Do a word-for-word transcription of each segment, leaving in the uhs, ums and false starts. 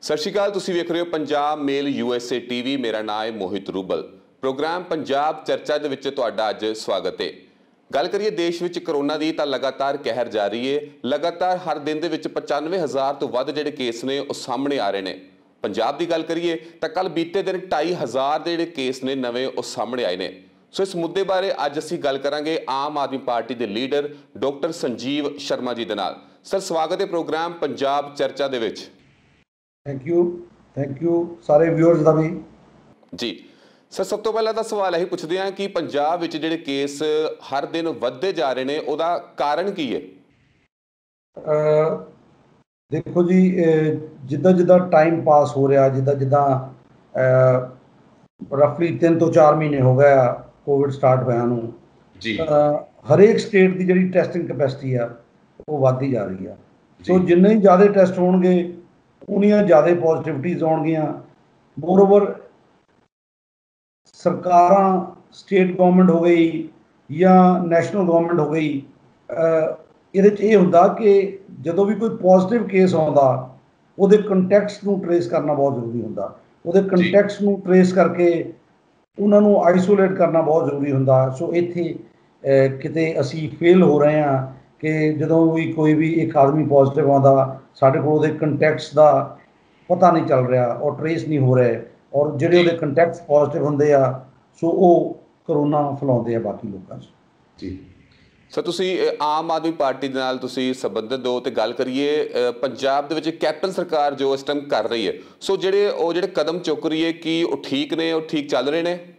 सत श्री अकाल, तुसीं वेख रहे हो पंजाब मेल यूएसए टीवी। मेरा नाम है मोहित रूबल। प्रोग्राम पंजाब चर्चा दे विच तुहाडा अज स्वागत है। गल करिए देश विच करोना की तो लगातार कहर जारी है। लगातार हर दिन दे विच पचानवे हज़ार तो वध जिहड़े केस ने वो सामने आ रहे हैं। पंजाब की गल करिए तो कल बीते दिन ढाई हज़ार के जिहड़े केस ने नवे वो सामने आए हैं। सो इस मुद्दे बारे अज असीं गल करांगे आम आदमी पार्टी के लीडर डॉक्टर संजीव शर्मा जी दे नाल। सर स्वागत है प्रोग्राम पंजाब चर्चा दे विच। थैंक यू थैंक यू सारे व्यूअर्स का भी जी। सर सब तो पहला तो सवाल यही पूछते हैं कि पंजाब विच जिहड़े केस हर दिन वधदे जा रहे हैं, उहदा कारण की है? अ, देखो जी, जिदा जिदा टाइम पास हो रहा, जिदा जिदा रफली तीन तो चार महीने हो गया कोविड स्टार्ट होया नूं जी। हरेक स्टेट की जिहड़ी टैसटिंग कैपेसिटी है वो वधदी जा रही है। सो जिन्ने ही ज़्यादा टैसट होणगे उन्नियां ज़्यादा पॉजिटिविटीज़ आउणगियां। मोरओवर सरकारां, स्टेट गवर्नमेंट हो गई या नैशनल गवर्नमेंट हो गई, ਇਹਦੇ 'ਚ ਇਹ ਹੁੰਦਾ ਕਿ ਜਦੋਂ ਵੀ ਕੋਈ ਪੋਜ਼ਿਟਿਵ ਕੇਸ ਆਉਂਦਾ ਉਹਦੇ ਕੰਟੈਕਸਟ ਨੂੰ ਟਰੇਸ ਕਰਨਾ ਬਹੁਤ ਜ਼ਰੂਰੀ ਹੁੰਦਾ। ਉਹਦੇ ਕੰਟੈਕਸਟ ਨੂੰ ਟਰੇਸ ਕਰਕੇ ਉਹਨਾਂ ਨੂੰ ਆਈਸੋਲੇਟ ਕਰਨਾ ਬਹੁਤ ਜ਼ਰੂਰੀ ਹੁੰਦਾ। ਸੋ ਇੱਥੇ ਕਿਤੇ ਅਸੀਂ ਫੇਲ ਹੋ ਰਹੇ ਹਾਂ ਕਿ ਜਦੋਂ ਵੀ ਕੋਈ ਵੀ ਇੱਕ ਆਦਮੀ ਪੋਜ਼ਿਟਿਵ ਆਉਂਦਾ ਸਾਡੇ ਕੋਲ ਉਹਦੇ ਕੰਟੈਕਟਸ ਦਾ ਪਤਾ ਨਹੀਂ ਚੱਲ ਰਿਹਾ ਔਰ ਟਰੇਸ ਨਹੀਂ ਹੋ ਰਿਹਾ, ਔਰ ਜਿਹੜੇ ਉਹਦੇ ਕੰਟੈਕਟਸ ਪੋਜ਼ਿਟਿਵ ਹੁੰਦੇ ਆ ਸੋ ਉਹ ਕਰੋਨਾ ਫੈਲਾਉਂਦੇ ਆ ਬਾਕੀ ਲੋਕਾਂ 'ਚ। ਜੀ ਸਰ ਤੁਸੀਂ ਆਮ ਆਦਮੀ ਪਾਰਟੀ ਦੇ ਨਾਲ ਤੁਸੀਂ ਸੰਬੰਧਿਤ ਹੋ ਤੇ ਗੱਲ ਕਰੀਏ ਪੰਜਾਬ ਦੇ ਵਿੱਚ ਕੈਪਟਨ ਸਰਕਾਰ ਜੋ ਇਸ ਟਾਈਮ ਕਰ ਰਹੀ ਹੈ, ਸੋ ਜਿਹੜੇ ਉਹ ਜਿਹੜੇ ਕਦਮ ਚੁੱਕ ਰਹੀ ਹੈ ਕੀ ਉਹ ਠੀਕ ਨੇ, ਉਹ ਠੀਕ ਚੱਲ ਰਹੇ ਨੇ?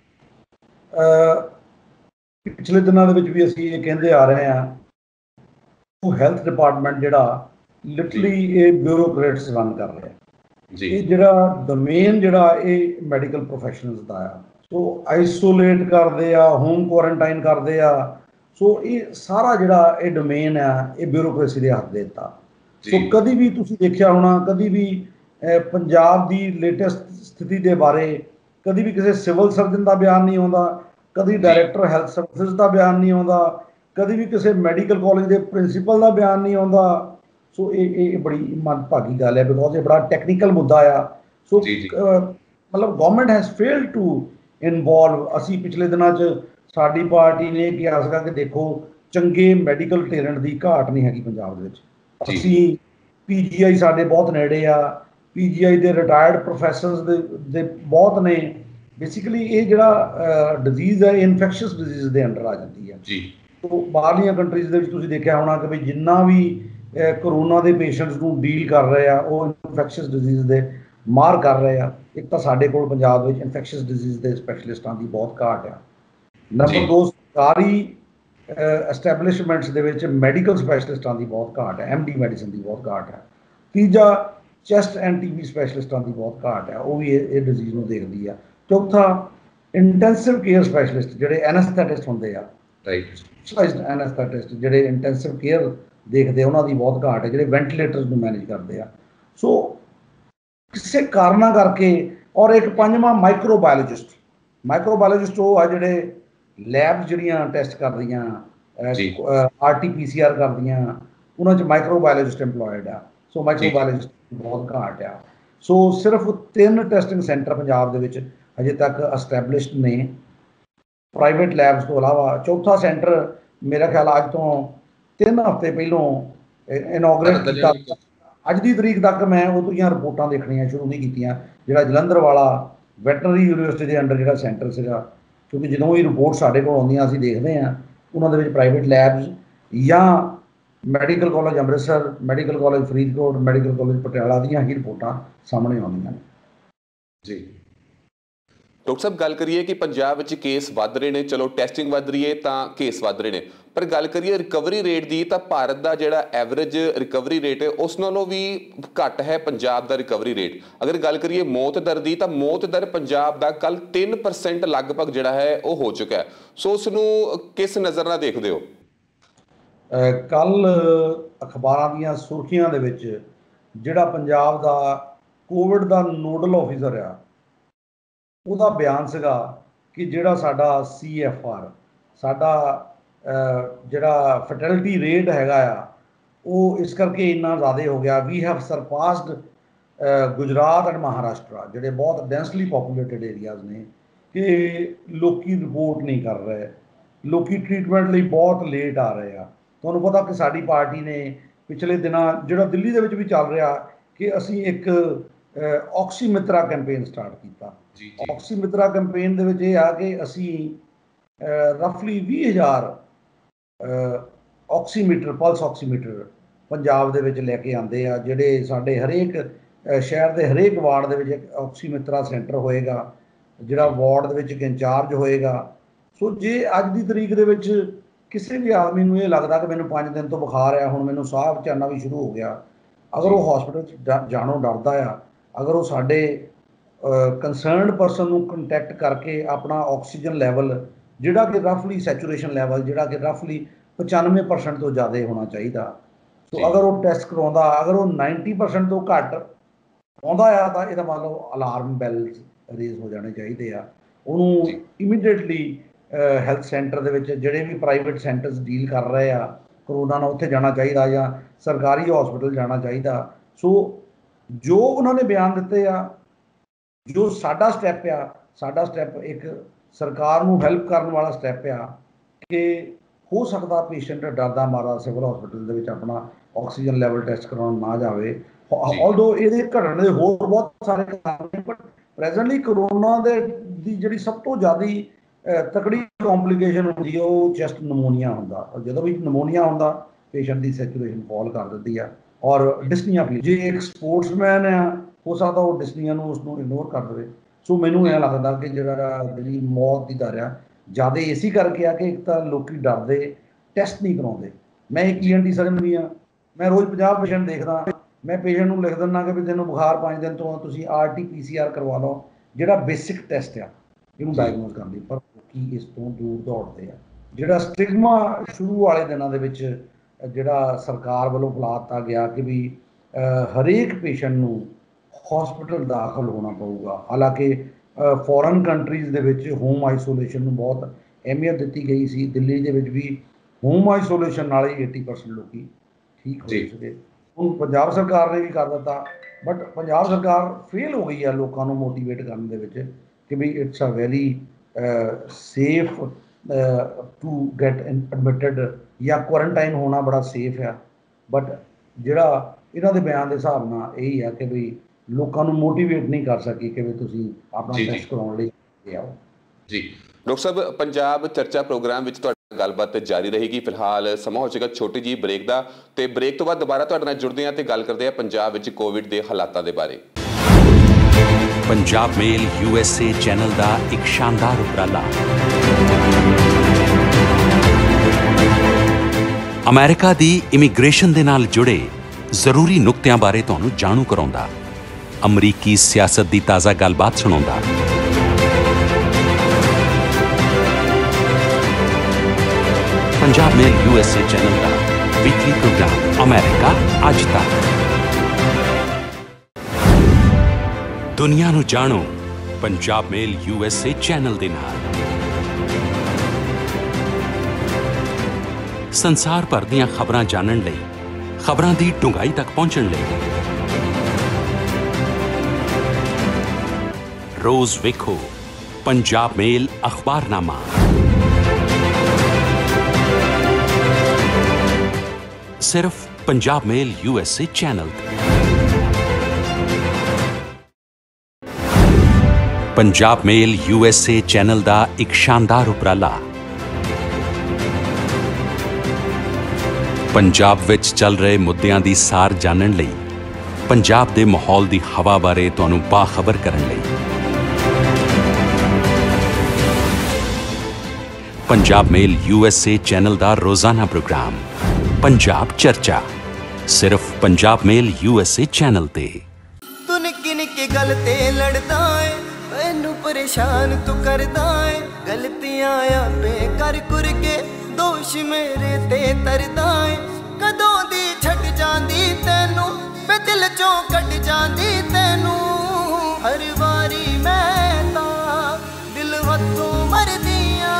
ਪਿਛਲੇ ਦਿਨਾਂ ਦੇ ਵਿੱਚ ਵੀ ਅਸੀਂ ਇਹ ਕਹਿੰਦੇ ਆ ਰਹੇ ਹਾਂ ਉਹ ਹੈਲਥ ਡਿਪਾਰਟਮੈਂਟ ਜਿਹੜਾ ਲਿਟਰਲੀ ਇਹ ਬਿਊਰੋਕਰੇਟਸ ਰਨ ਕਰ ਰਿਹਾ ਜੀ। ਇਹ ਜਿਹੜਾ ਡੋਮੇਨ ਜਿਹੜਾ ਇਹ ਮੈਡੀਕਲ ਪ੍ਰੋਫੈਸ਼ਨਲਸ ਦਾ ਆ, ਸੋ ਆਈਸੋਲੇਟ ਕਰਦੇ ਆ, ਹੋਮ ਕੁਆਰੰਟਾਈਨ ਕਰਦੇ ਆ। ਸੋ ਇਹ ਸਾਰਾ ਜਿਹੜਾ ਇਹ ਡੋਮੇਨ ਆ ਇਹ ਬਿਊਰੋਕਰੇਸੀ ਦੇ ਹੱਥ ਦੇ ਦਿੱਤਾ। ਸੋ ਕਦੀ ਵੀ ਤੁਸੀਂ ਦੇਖਿਆ ਹੋਣਾ, ਕਦੀ ਵੀ ਪੰਜਾਬ ਦੀ ਲੇਟੈਸਟ ਸਥਿਤੀ ਦੇ ਬਾਰੇ ਕਦੀ ਵੀ ਕਿਸੇ ਸਿਵਲ ਸਰਜਨ ਦਾ ਬਿਆਨ ਨਹੀਂ ਆਉਂਦਾ, ਕਦੀ ਡਾਇਰੈਕਟਰ ਹੈਲਥ ਸਰਵਿਸਿਜ਼ ਦਾ ਬਿਆਨ ਨਹੀਂ ਆਉਂਦਾ, ਕਦੀ ਵੀ ਕਿਸੇ ਮੈਡੀਕਲ ਕਾਲਜ ਦੇ ਪ੍ਰਿੰਸੀਪਲ ਦਾ ਬਿਆਨ ਨਹੀਂ ਆਉਂਦਾ। ਸੋ ਇਹ ਇਹ ਬੜੀ ਮੰਦਭਾਗੀ ਗੱਲ ਹੈ, ਬਿਕੋਜ਼ ਇਹ ਬੜਾ ਟੈਕਨੀਕਲ ਮੁੱਦਾ ਆ। ਸੋ ਮਤਲਬ government has failed to involve. ਅਸੀਂ ਪਿਛਲੇ ਦਿਨਾਂ 'ਚ ਸਾਡੀ ਪਾਰਟੀ ਨੇ ਕਿਹਾ ਸੀਗਾ ਕਿ ਦੇਖੋ ਚੰਗੇ ਮੈਡੀਕਲ ਟੈਲੈਂਟ ਦੀ ਘਾਟ ਨਹੀਂ ਹੈਗੀ ਪੰਜਾਬ ਦੇ ਵਿੱਚ। ਅਸੀਂ ਪੀ ਜੀ ਆਈ ਸਾਡੇ ਬਹੁਤ ਨੇੜੇ ਆ, ਪੀ ਜੀ ਆਈ ਦੇ ਰਿਟਾਇਰਡ ਪ੍ਰੋਫੈਸਰਸ ਦੇ ਦੇ ਬਹੁਤ ਨੇ। ਬੇਸਿਕਲੀ ਇਹ ਜਿਹੜਾ ਡਿਜ਼ੀਜ਼ ਹੈ ਇਨਫੈਕਸ਼ੀਅਸ ਡਿਜ਼ੀਜ਼ ਦੇ ਅੰਡਰ ਆ ਜਾਂਦੀ ਹੈ ਜੀ। ਸੋ ਬਾਹਰਲੀਆਂ ਕੰਟਰੀਜ਼ ਦੇ ਵਿੱਚ ਤੁਸੀਂ ਦੇਖਿਆ ਹੋਣਾ ਕਿ ਵੀ ਜਿੰਨਾ ਵੀ ਕਰੋਨਾ ਦੇ ਪੇਸ਼ੈਂਟਸ ਨੂੰ ਡੀਲ ਕਰ ਰਹੇ ਆ ਉਹ ਇਨਫੈਕਸ਼ੀਅਸ ਡਿਜ਼ੀਜ਼ ਦੇ ਮਾਰ ਕਰ ਰਹੇ ਆ। ਇੱਕ ਤਾਂ ਸਾਡੇ ਕੋਲ ਪੰਜਾਬ ਵਿੱਚ ਇਨਫੈਕਸ਼ੀਅਸ ਡਿਜ਼ੀਜ਼ ਦੇ ਸਪੈਸ਼ਲਿਸਟਾਂ ਦੀ ਬਹੁਤ ਘਾਟ ਆ। ਨੰਬਰ ਦੋ, ਸਰਕਾਰੀ ਐਸਟੈਬਲਿਸ਼ਮੈਂਟਸ ਦੇ ਵਿੱਚ ਮੈਡੀਕਲ ਸਪੈਸ਼ਲਿਸਟਾਂ ਦੀ ਬਹੁਤ ਘਾਟ ਹੈ, ਐਮ ਡੀ ਮੈਡੀਸਨ ਦੀ ਬਹੁਤ ਘਾਟ ਹੈ। ਤੀਜਾ, ਚੈਸਟ ਐਂਡ ਟੀ ਬੀ ਸਪੈਸ਼ਲਿਸਟਾਂ ਦੀ ਬਹੁਤ ਘਾਟ ਹੈ, ਉਹ ਵੀ ਇਹ ਇਹ ਡਿਜ਼ੀਜ਼ ਨੂੰ ਦੇਖਦੀ ਆ। ਚੌਥਾ, ਇੰਟੈਂਸਿਵ ਕੇਅਰ ਸਪੈਸ਼ਲਿਸਟ ਜਿਹੜੇ ਐਨਸਥੈਟਿਸਟ ਹੁੰਦੇ ਆ, ਰਾਈਟ, ਸਪੈਸ਼ਲਾਈਜ਼ਡ ਐਨਸਥੈਟਿਸਟ ਜਿਹੜੇ ਇੰਟੈਂਸਿਵ ਕੇਅਰ ਦੇਖਦੇ ਉਹਨਾਂ ਦੀ ਬਹੁਤ ਘਾਟ ਹੈ, ਜਿਹੜੇ ਵੈਂਟੀਲੇਟਰਸ ਨੂੰ ਮੈਨੇਜ ਕਰਦੇ ਆ। ਸੋ ਕਿਸੇ ਕਾਰਨਾਂ ਕਰਕੇ, ਔਰ ਇੱਕ ਪੰਜਵਾਂ ਮਾਈਕਰੋਬਾਇਓਲੋਜਿਸਟ। ਮਾਈਕਰੋਬਾਇਓਲੋਜਿਸਟ ਉਹ ਆ ਜਿਹੜੇ ਲੈਬਸ ਜਿਹੜੀਆਂ ਟੈਸਟ ਕਰਦੀਆਂ, R T P C R ਕਰਦੀਆਂ, ਉਹਨਾਂ 'ਚ ਮਾਈਕਰੋਬਾਇਓਲੋਜਿਸਟ ਇੰਪਲੋਇਡ ਆ। ਸੋ ਮਾਈਕਰੋਬਾਇਓਲੋਜਿਸਟ ਬਹੁਤ ਘਾਟ ਆ। ਸੋ ਸਿਰਫ ਤਿੰਨ ਟੈਸਟਿੰਗ ਸੈਂਟਰ ਪੰਜਾਬ ਦੇ ਵਿੱਚ ਹਜੇ ਤੱਕ ਐਸਟੈਬਲਿਸ਼ਡ ਨੇ ਪ੍ਰਾਈਵੇਟ ਲੈਬਸ ਤੋਂ ਇਲਾਵਾ। ਚੌਥਾ ਸੈਂਟਰ ਮੇਰਾ ਖਿਆਲ ਅੱਜ ਤੋਂ ਤਿੰਨ ਹਫ਼ਤੇ ਪਹਿਲੋਂ ਇਨੋਗਰੇਟ ਕੀਤਾ। ਅੱਜ ਦੀ ਤਰੀਕ ਤੱਕ ਮੈਂ ਉਹ ਦੀਆਂ ਰਿਪੋਰਟਾਂ ਦੇਖਣੀਆਂ ਸ਼ੁਰੂ ਨਹੀਂ ਕੀਤੀਆਂ। ਜਿਹੜਾ ਜਲੰਧਰ ਵਾਲਾ ਵੈਟਰਨਰੀ ਯੂਨੀਵਰਸਿਟੀ ਦੇ ਅੰਡਰ ਜਿਹੜਾ ਸੈਂਟਰ ਸੀਗਾ, ਕਿਉਂਕਿ ਜਦੋਂ ਇਹ ਰਿਪੋਰਟ ਸਾਡੇ ਕੋਲ ਆਉਂਦੀਆਂ ਅਸੀਂ ਦੇਖਦੇ ਹਾਂ ਉਹਨਾਂ ਦੇ ਵਿੱਚ ਪ੍ਰਾਈਵੇਟ ਲੈਬਸ ਜਾਂ medical college Amritsar, medical college Faridkot, medical college Patiala ਦੀਆਂ ਹੀ ਰਿਪੋਰਟਾਂ ਸਾਹਮਣੇ ਆਉਂਦੀਆਂ ਨੇ ਜੀ। ਡਾਕਟਰ ਸਾਹਿਬ ਗੱਲ ਕਰੀਏ ਕਿ ਪੰਜਾਬ ਵਿੱਚ ਕੇਸ ਵੱਧ ਰਹੇ ਨੇ, ਚਲੋ ਟੈਸਟਿੰਗ ਵੱਧ ਰਹੀ ਹੈ ਤਾਂ ਕੇਸ ਵੱਧ ਰਹੇ ਨੇ, ਪਰ ਗੱਲ ਕਰੀਏ ਰਿਕਵਰੀ ਰੇਟ ਦੀ ਤਾਂ ਭਾਰਤ ਦਾ ਜਿਹੜਾ ਐਵਰੇਜ ਰਿਕਵਰੀ ਰੇਟ ਹੈ ਉਸ ਨਾਲੋਂ ਵੀ ਘੱਟ ਹੈ ਪੰਜਾਬ ਦਾ ਰਿਕਵਰੀ ਰੇਟ। ਅਗਰ ਗੱਲ ਕਰੀਏ ਮੌਤ ਦਰ ਦੀ ਤਾਂ ਮੌਤ ਦਰ ਪੰਜਾਬ ਦਾ ਕੱਲ ਤਿੰਨ ਪਰਸੈਂਟ ਲਗਭਗ ਜਿਹੜਾ ਹੈ ਉਹ ਹੋ ਚੁੱਕਾ ਹੈ। ਸੋ ਉਸ ਨੂੰ ਕਿਸ ਨਜ਼ਰ ਨਾਲ ਦੇਖਦੇ ਹੋ? ਕੱਲ ਅਖਬਾਰਾਂ ਦੀਆਂ ਸੁਰਖੀਆਂ ਦੇ ਵਿੱਚ ਜਿਹੜਾ ਪੰਜਾਬ ਦਾ ਕੋਵਿਡ ਦਾ ਨੋਡਲ ਆਫਿਸਰ ਆ ਉਹਦਾ ਬਿਆਨ ਸੀਗਾ ਕਿ ਜਿਹੜਾ ਸਾਡਾ ਸੀ ਐਫ ਆਰ, ਸਾਡਾ ਜਿਹੜਾ ਫਰਟੈਲਿਟੀ ਰੇਟ ਹੈਗਾ ਆ ਉਹ ਇਸ ਕਰਕੇ ਇੰਨਾ ਜ਼ਿਆਦਾ ਹੋ ਗਿਆ। ਵੀ have surpassed Gujarat and Maharashtra ਜਿਹੜੇ बहुत डेंसली पॉपूलेटेड एरियाज़ ने कि लोकी रिपोर्ट नहीं कर रहे, लोकी ट्रीटमेंट ਲਈ बहुत लेट आ रहे हैं। ਤੁਹਾਨੂੰ पता कि साड़ी पार्टी ने पिछले दिनों ਜਿਹੜਾ ਦਿੱਲੀ ਦੇ ਵਿੱਚ ਵੀ ਚੱਲ ਰਿਹਾ कि ਅਸੀਂ ਇੱਕ ऑक्सीमित्रा कैंपेन स्टार्ट किया। ऑक्सीमित्रा कैंपेन ਦੇ ਵਿੱਚ ਇਹ ਆ ਕਿ ਅਸੀਂ ਰਫਲੀ ਵੀਹ ਹਜ਼ਾਰ ऑक्सीमीटर पल्स ऑक्सीमीटर पंजाब ਦੇ ਵਿੱਚ ਲੈ ਕੇ ਆਂਦੇ ਆ, ਜਿਹੜੇ ਸਾਡੇ ਹਰੇਕ शहर के हरेक वार्ड के ऑक्सीमित्रा सेंटर होएगा, जिहड़ा वार्ड दे विच इंचार्ज होएगा। सो जे अज की तरीक दे विच किसी भी आदमी नूं ये लगता कि मैनूं पाँच दिन तो बुखार है, हुण मैनूं साह चढ़ना भी शुरू हो गया, अगर वो हॉस्पिटल जाणों डरदा आ, अगर वो साडे कंसर्नड परसन नूं कंटैक्ट करके अपना ऑक्सीजन लैवल जिहड़ा कि रफली सैचुरेशन लैवल जिहड़ा कि रफली पचानवे परसेंट तो ज़्यादा होना चाहिए, तो अगर वो टेस्ट करवाउंदा, अगर वो नाइनटी परसेंट तो घट आउंदा आ तां इहदा मतलब अलार्म बैल रेज हो जाने चाहिए आ। उहनूं इमीडिएटली हैल्थ सेंटर दे विच जिहड़े भी प्राइवेट सेंटर्स डील कर रहे आ करोना नाल उत्थे जाना चाहिए या सरकारी हॉस्पिटल जाना चाहिए। सो जो उन्होंने बयान दिते आ, जो साडा स्टैप आ, साडा स्टैप एक सरकार नूं हैल्प करन वाला स्टैप आ कि हो सकता पेशेंट डरदा मारा सिविल हॉस्पिटल दे विच अपना ऑक्सीजन लैवल टेस्ट कराउण ना जावे। ऑल्दो इहदे घटण दे होर बहुत सारे कारण ने, बट प्रेजेंटली करोना दे दी जिहड़ी सब तो ज़्यादा तकड़ी कॉम्प्लीकेशन होंदी है वो चैस्ट नमोनीआ हुंदा, और जदों भी नमोनीआ हुंदा पेशेंट की सैचुरेशन फॉल कर दिंदी है और डिस्निया फील। जे एक स्पोर्ट्समैन है हो सकता वो डिस्निया नूं उसनूं इग्नोर कर दे। सो मैनूं इह लगदा कि जिहड़ा जिहड़ी मौत की दर आ ज़्यादा इसी करके आ कि एक तो लोग डरदे टेस्ट नहीं कराउंदे। मैं एक ई एन टी सर्जन भी हाँ, मैं रोज़ पचास पेशेंट देखदा, मैं पेशेंट नूं लिख दिंदा कि भी तैनूं बुखार पाँच दिन तो तुसीं R T P C R करवा लो, जिहड़ा बेसिक टेस्ट आ इहनूं डायग्नोज करन लई, पर लोकी इस तो दूर दौड़दे आ। जिहड़ा स्टिग्मा शुरू वाले दिनां दे विच जिहड़ा सरकार वालों फैला दित्ता गया कि भी हरेक पेशेंट नूं हॉस्पिटल दाखल होना पऊगा, हालांकि फॉरन कंट्रीज़ दे विच होम आइसोलेशन नूं बहुत अहमियत दी गई सी। दिल्ली दे विच भी होम आइसोलेशन नाल ही अस्सी परसेंट लोग ठीक हो सके। हुण पंजाब सरकार ने भी कर दिता, बट पंजाब सरकार फेल हो गई है लोगों को मोटीवेट करने दे विच कि भी it's a very safe to get admitted या क्वारंटाइन होना बड़ा सेफ है। बट जिहड़ा इन्हां दे बयान के हिसाब नाल यही है कि भी लोगों को मोटीवेट नहीं कर सकी कि भी तुसीं अपना टेस्ट कराउण लई आओ। जी डॉक्टर साहब, पंजाब चर्चा प्रोग्राम विच तुहाडी गलबात जारी रहेगी। फिलहाल समा हो जाएगा छोटी जी ब्रेक का, तो ब्रेक तो बाद दोबारा तुहाडे नाल जुड़दे हां ते गल करदे हां पंजाब विच कोविड के हालातां दे बारे। पंजाब मेल यूएसए चैनल का एक शानदार उपराला अमेरिका की इमीग्रेशन के नाल जुड़े जरूरी नुकतियां बारे तुहानूं जाणू कराउंदा, अमरीकी सियासत की ताज़ा गलबात सुणाउंदा। पंजाब मेल यूएसए चैनल का वीकली प्रोग्राम अमेरिका अज तक। दुनिया नूं जाणो पंजाब मेल यूएसए चैनल दे नाल। संसार भर दीआं खबरां जानण लई, खबरां दी डूंघाई तक पहुंचण लई रोज वेखो पंजाब मेल अखबारनामा। सिर्फ Punjab Mail USA channel. Punjab Mail USA channel का एक शानदार उपराला पंजाब विच चल रहे मुद्दियां दी सार जानण लई, पंजाब दे माहौल दी हवा बारे तुहानूं बाखबर करन लई पंजाब मेल यूएसए चैनल का रोजाना प्रोग्राम पंजाब चर्चा, सिर्फ पंजाब मेल यूएसए चैनल ते। तू निक्की निक्की गल ते लड़दा है, मैनू परेशान तू करदा है, गलतियां आपे कर कुर के दोष मेरे ते तरदा है। कदों दी छट जांदी तैनू, मैं दिल चों कट जांदी तैनू, हर वारी मैं तां दिल हथों मरदियां।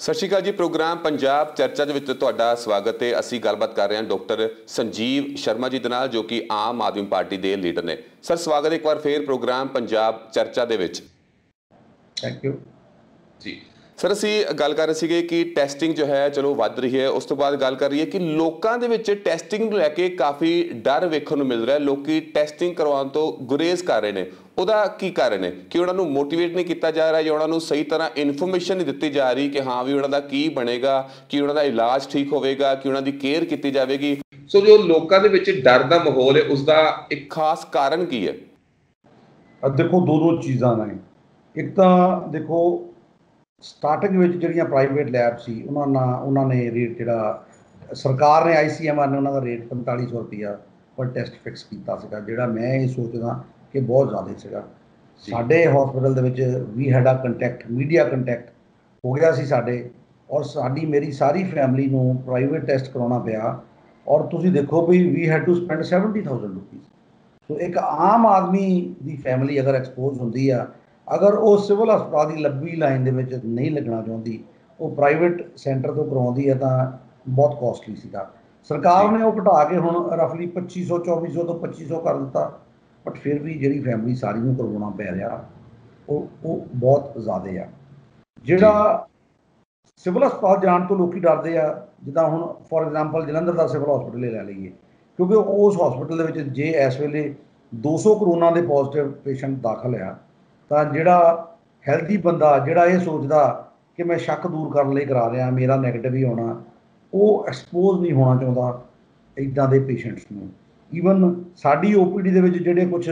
ਸਤਿ ਸ਼੍ਰੀ ਅਕਾਲ ਜੀ। ਪ੍ਰੋਗਰਾਮ ਪੰਜਾਬ ਚਰਚਾ ਦੇ ਵਿੱਚ ਤੁਹਾਡਾ ਸਵਾਗਤ ਹੈ। ਅਸੀਂ ਗੱਲਬਾਤ ਕਰ ਰਹੇ ਹਾਂ ਡਾਕਟਰ ਸੰਜੀਵ ਸ਼ਰਮਾ ਜੀ ਦੇ ਨਾਲ, ਜੋ ਕਿ ਆਮ ਆਦਮੀ ਪਾਰਟੀ ਦੇ ਲੀਡਰ ਨੇ। ਸਰ, ਸਵਾਗਤ ਹੈ ਇੱਕ ਵਾਰ ਫੇਰ ਪ੍ਰੋਗਰਾਮ ਪੰਜਾਬ ਚਰਚਾ ਦੇ ਵਿੱਚ। ਥੈਂਕ ਯੂ ਜੀ। ਸਰ, ਅਸੀਂ ਗੱਲ ਕਰ ਰਹੇ ਸੀਗੇ ਕਿ ਟੈਸਟਿੰਗ ਜੋ ਹੈ ਚਲੋ ਵੱਧ ਰਹੀ ਹੈ, ਉਸ ਤੋਂ ਬਾਅਦ ਗੱਲ ਕਰ ਰਹੀ ਹੈ ਕਿ ਲੋਕਾਂ ਦੇ ਵਿੱਚ ਟੈਸਟਿੰਗ ਨੂੰ ਲੈ ਕੇ ਕਾਫੀ ਡਰ ਵੇਖਣ ਨੂੰ ਮਿਲ ਰਿਹਾ। ਲੋਕੀ ਟੈਸਟਿੰਗ ਕਰਵਾਉਣ ਤੋਂ ਗੁਰੇਜ਼ ਕਰ ਰਹੇ ਨੇ। ਉਹਦਾ ਕੀ ਕਾਰਨ ਹੈ? ਕਿ ਉਹਨਾਂ ਨੂੰ ਮੋਟੀਵੇਟ ਨਹੀਂ ਕੀਤਾ ਜਾ ਰਿਹਾ ਜਾਂ ਉਹਨਾਂ ਨੂੰ ਸਹੀ ਤਰ੍ਹਾਂ ਇਨਫੋਰਮੇਸ਼ਨ ਨਹੀਂ ਦਿੱਤੀ ਜਾ ਰਹੀ ਕਿ ਹਾਂ ਵੀ ਉਹਨਾਂ ਦਾ ਕੀ ਬਣੇਗਾ, ਕਿ ਉਹਨਾਂ ਦਾ ਇਲਾਜ ਠੀਕ ਹੋਵੇਗਾ, ਕਿ ਉਹਨਾਂ ਦੀ ਕੇਅਰ ਕੀਤੀ ਜਾਵੇਗੀ। ਸੋ ਜੋ ਲੋਕਾਂ ਦੇ ਵਿੱਚ ਡਰ ਦਾ ਮਾਹੌਲ ਹੈ, ਉਸਦਾ ਇੱਕ ਖਾਸ ਕਾਰਨ ਕੀ ਹੈ? ਦੇਖੋ, ਦੋ ਦੋ ਚੀਜ਼ਾਂ ਨੇ। ਇੱਕ ਤਾਂ ਦੇਖੋ, ਸਟਾਰਟਿੰਗ ਵਿੱਚ ਜਿਹੜੀਆਂ ਪ੍ਰਾਈਵੇਟ ਲੈਬ ਸੀ ਉਹਨਾਂ ਨਾਲ ਉਹਨਾਂ ਨੇ ਰੇਟ ਜਿਹੜਾ ਸਰਕਾਰ ਨੇ ਆਈ ਸੀ ਐਮ ਆਰ ਨੇ ਉਹਨਾਂ ਦਾ ਰੇਟ ਪੰਤਾਲੀ ਸੌ ਰੁਪਈਆ ਪਰ ਟੈਸਟ ਫਿਕਸ ਕੀਤਾ ਸੀਗਾ, ਜਿਹੜਾ ਮੈਂ ਇਹ ਸੋਚਦਾ ਕਿ ਬਹੁਤ ਜ਼ਿਆਦਾ ਸੀਗਾ। ਸਾਡੇ ਹਸਪੀਟਲ ਦੇ ਵਿੱਚ ਵੀ had a contact media contact ਹੋ ਗਿਆ ਸੀ ਸਾਡੇ, ਔਰ ਸਾਡੀ ਮੇਰੀ ਸਾਰੀ ਫੈਮਿਲੀ ਨੂੰ ਪ੍ਰਾਈਵੇਟ ਟੈਸਟ ਕਰਾਉਣਾ ਪਿਆ। ਔਰ ਤੁਸੀਂ ਦੇਖੋ ਵੀ we had to spend seventy thousand rupees. So ਇੱਕ ਆਮ ਆਦਮੀ ਦੀ ਫੈਮਿਲੀ ਅਗਰ ਐਕਸਪੋਜ਼ ਹੁੰਦੀ ਆ, ਅਗਰ ਉਹ ਸਿਵਲ ਹਸਪਤਾਲ ਦੀ ਲੰਬੀ ਲਾਈਨ ਦੇ ਵਿੱਚ ਨਹੀਂ ਲੱਗਣਾ ਚਾਹੁੰਦੀ, ਉਹ ਪ੍ਰਾਈਵੇਟ ਸੈਂਟਰ ਤੋਂ ਕਰਵਾਉਂਦੀ ਹੈ, ਤਾਂ ਬਹੁਤ ਕੋਸਟਲੀ ਸੀਗਾ। ਸਰਕਾਰ ਨੇ ਉਹ ਘਟਾ ਕੇ ਹੁਣ ਰਫਲੀ ਪੱਚੀ ਸੌ ਚੌਵੀ ਸੌ ਤੋਂ ਪੱਚੀ ਸੌ ਕਰ ਦਿੱਤਾ, ਬਟ ਫਿਰ ਵੀ ਜਿਹੜੀ ਫੈਮਿਲੀ ਸਾਰੀ ਨੂੰ ਕਰਵਾਉਣਾ ਪੈ ਰਿਹਾ ਉਹ ਉਹ ਬਹੁਤ ਜ਼ਿਆਦਾ ਆ। ਜਿਹੜਾ ਸਿਵਲ ਹਸਪਤਾਲ ਜਾਣ ਤੋਂ ਲੋਕੀ ਡਰਦੇ ਆ, ਜਿੱਦਾਂ ਹੁਣ ਫੋਰ ਐਗਜ਼ਾਮਪਲ ਜਲੰਧਰ ਦਾ ਸਿਵਲ ਹਸਪੀਟਲ ਲੈ ਲਈਏ, ਕਿਉਂਕਿ ਉਸ ਹਸਪੀਟਲ ਦੇ ਵਿੱਚ ਜੇ ਇਸ ਵੇਲੇ ਦੋ ਸੌ ਕਰੋਨਾ ਦੇ ਪੋਜ਼ੀਟਿਵ ਪੇਸ਼ੈਂਟ ਦਾਖਲ ਆ, ਤਾਂ ਜਿਹੜਾ ਹੈਲਥੀ ਬੰਦਾ ਜਿਹੜਾ ਇਹ ਸੋਚਦਾ ਕਿ ਮੈਂ ਸ਼ੱਕ ਦੂਰ ਕਰਨ ਲਈ ਕਰਾ ਰਿਹਾ, ਮੇਰਾ ਨੈਗੇਟਿਵ ਹੀ ਆਉਣਾ, ਉਹ ਐਕਸਪੋਜ਼ ਨਹੀਂ ਹੋਣਾ ਚਾਹੁੰਦਾ ਇੱਦਾਂ ਦੇ ਪੇਸ਼ੈਂਟਸ ਨੂੰ। ਈਵਨ ਸਾਡੀ ਓ ਪੀ ਡੀ ਦੇ ਵਿੱਚ ਜਿਹੜੇ ਕੁਛ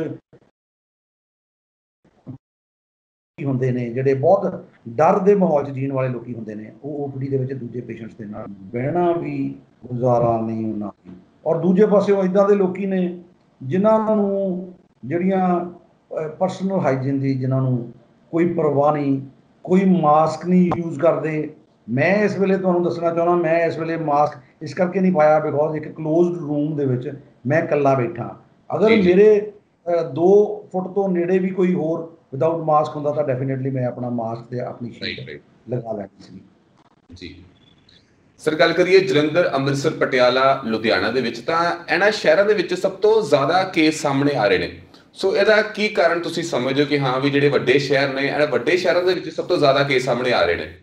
ਹੁੰਦੇ ਨੇ, ਜਿਹੜੇ ਬਹੁਤ ਡਰ ਦੇ ਮਾਹੌਲ 'ਚ ਜੀਣ ਵਾਲੇ ਲੋਕੀ ਹੁੰਦੇ ਨੇ, ਉਹ ਓ ਪੀ ਡੀ ਦੇ ਵਿੱਚ ਦੂਜੇ ਪੇਸ਼ੈਂਟਸ ਦੇ ਨਾਲ ਬਹਿਣਾ ਵੀ ਗੁਜ਼ਾਰਾ ਨਹੀਂ ਉਹਨਾਂ ਦੀ। ਔਰ ਦੂਜੇ ਪਾਸੇ ਉਹ ਇੱਦਾਂ ਦੇ ਲੋਕੀ ਨੇ ਜਿਨ੍ਹਾਂ ਨੂੰ ਜਿਹੜੀਆਂ ਪਰਸਨਲ ਹਾਈਜੀਨ ਦੀ ਜਿਨ੍ਹਾਂ ਨੂੰ ਕੋਈ ਪਰਵਾਹ ਨਹੀਂ, ਕੋਈ ਮਾਸਕ ਨਹੀਂ ਯੂਜ਼ ਕਰਦੇ। ਮੈਂ ਇਸ ਵੇਲੇ ਤੁਹਾਨੂੰ ਦੱਸਣਾ ਚਾਹੁੰਦਾ, ਮੈਂ ਇਸ ਵੇਲੇ ਮਾਸਕ ਇਸ ਕਰਕੇ ਨਹੀਂ ਪਾਇਆ ਬਿਕੋਜ਼ ਇੱਕ ਕਲੋਜ਼ਡ ਰੂਮ ਦੇ ਵਿੱਚ ਮੈਂ ਇਕੱਲਾ ਬੈਠਾ। ਅਗਰ ਮੇਰੇ ਦੋ ਫੁੱਟ ਤੋਂ ਨੇੜੇ ਵੀ ਕੋਈ ਹੋਰ ਵਿਦਾਊਟ ਮਾਸਕ ਹੁੰਦਾ ਤਾਂ ਡੈਫੀਨੇਟਲੀ ਮੈਂ ਆਪਣਾ ਮਾਸਕ ਤੇ ਆਪਣੀ ਸ਼ੀਟ ਲਗਾ ਲੈਣੀ ਸੀ। ਜੀ ਸਰ, ਗੱਲ ਕਰੀਏ ਜਲੰਧਰ, ਅੰਮ੍ਰਿਤਸਰ, ਪਟਿਆਲਾ, ਲੁਧਿਆਣਾ ਦੇ ਵਿੱਚ, ਤਾਂ ਇਹਨਾਂ ਸ਼ਹਿਰਾਂ ਦੇ ਵਿੱਚ ਸਭ ਤੋਂ ਜ਼ਿਆਦਾ ਕੇਸ ਸਾਹਮਣੇ ਆ ਰਹੇ ਨੇ। ਸੋ ਇਹਦਾ ਕੀ ਕਾਰਨ ਤੁਸੀਂ ਸਮਝਦੇ ਹੋ ਕਿ ਹਾਂ ਵੀ ਜਿਹੜੇ ਵੱਡੇ ਸ਼ਹਿਰ ਨੇ, ਇਹਨਾਂ ਵੱਡੇ ਸ਼ਹਿਰਾਂ ਦੇ ਵਿੱਚ ਸਭ ਤੋਂ ਜ਼ਿਆਦਾ ਕੇਸ ਸਾਹਮਣੇ ਆ ਰਹੇ ਨੇ?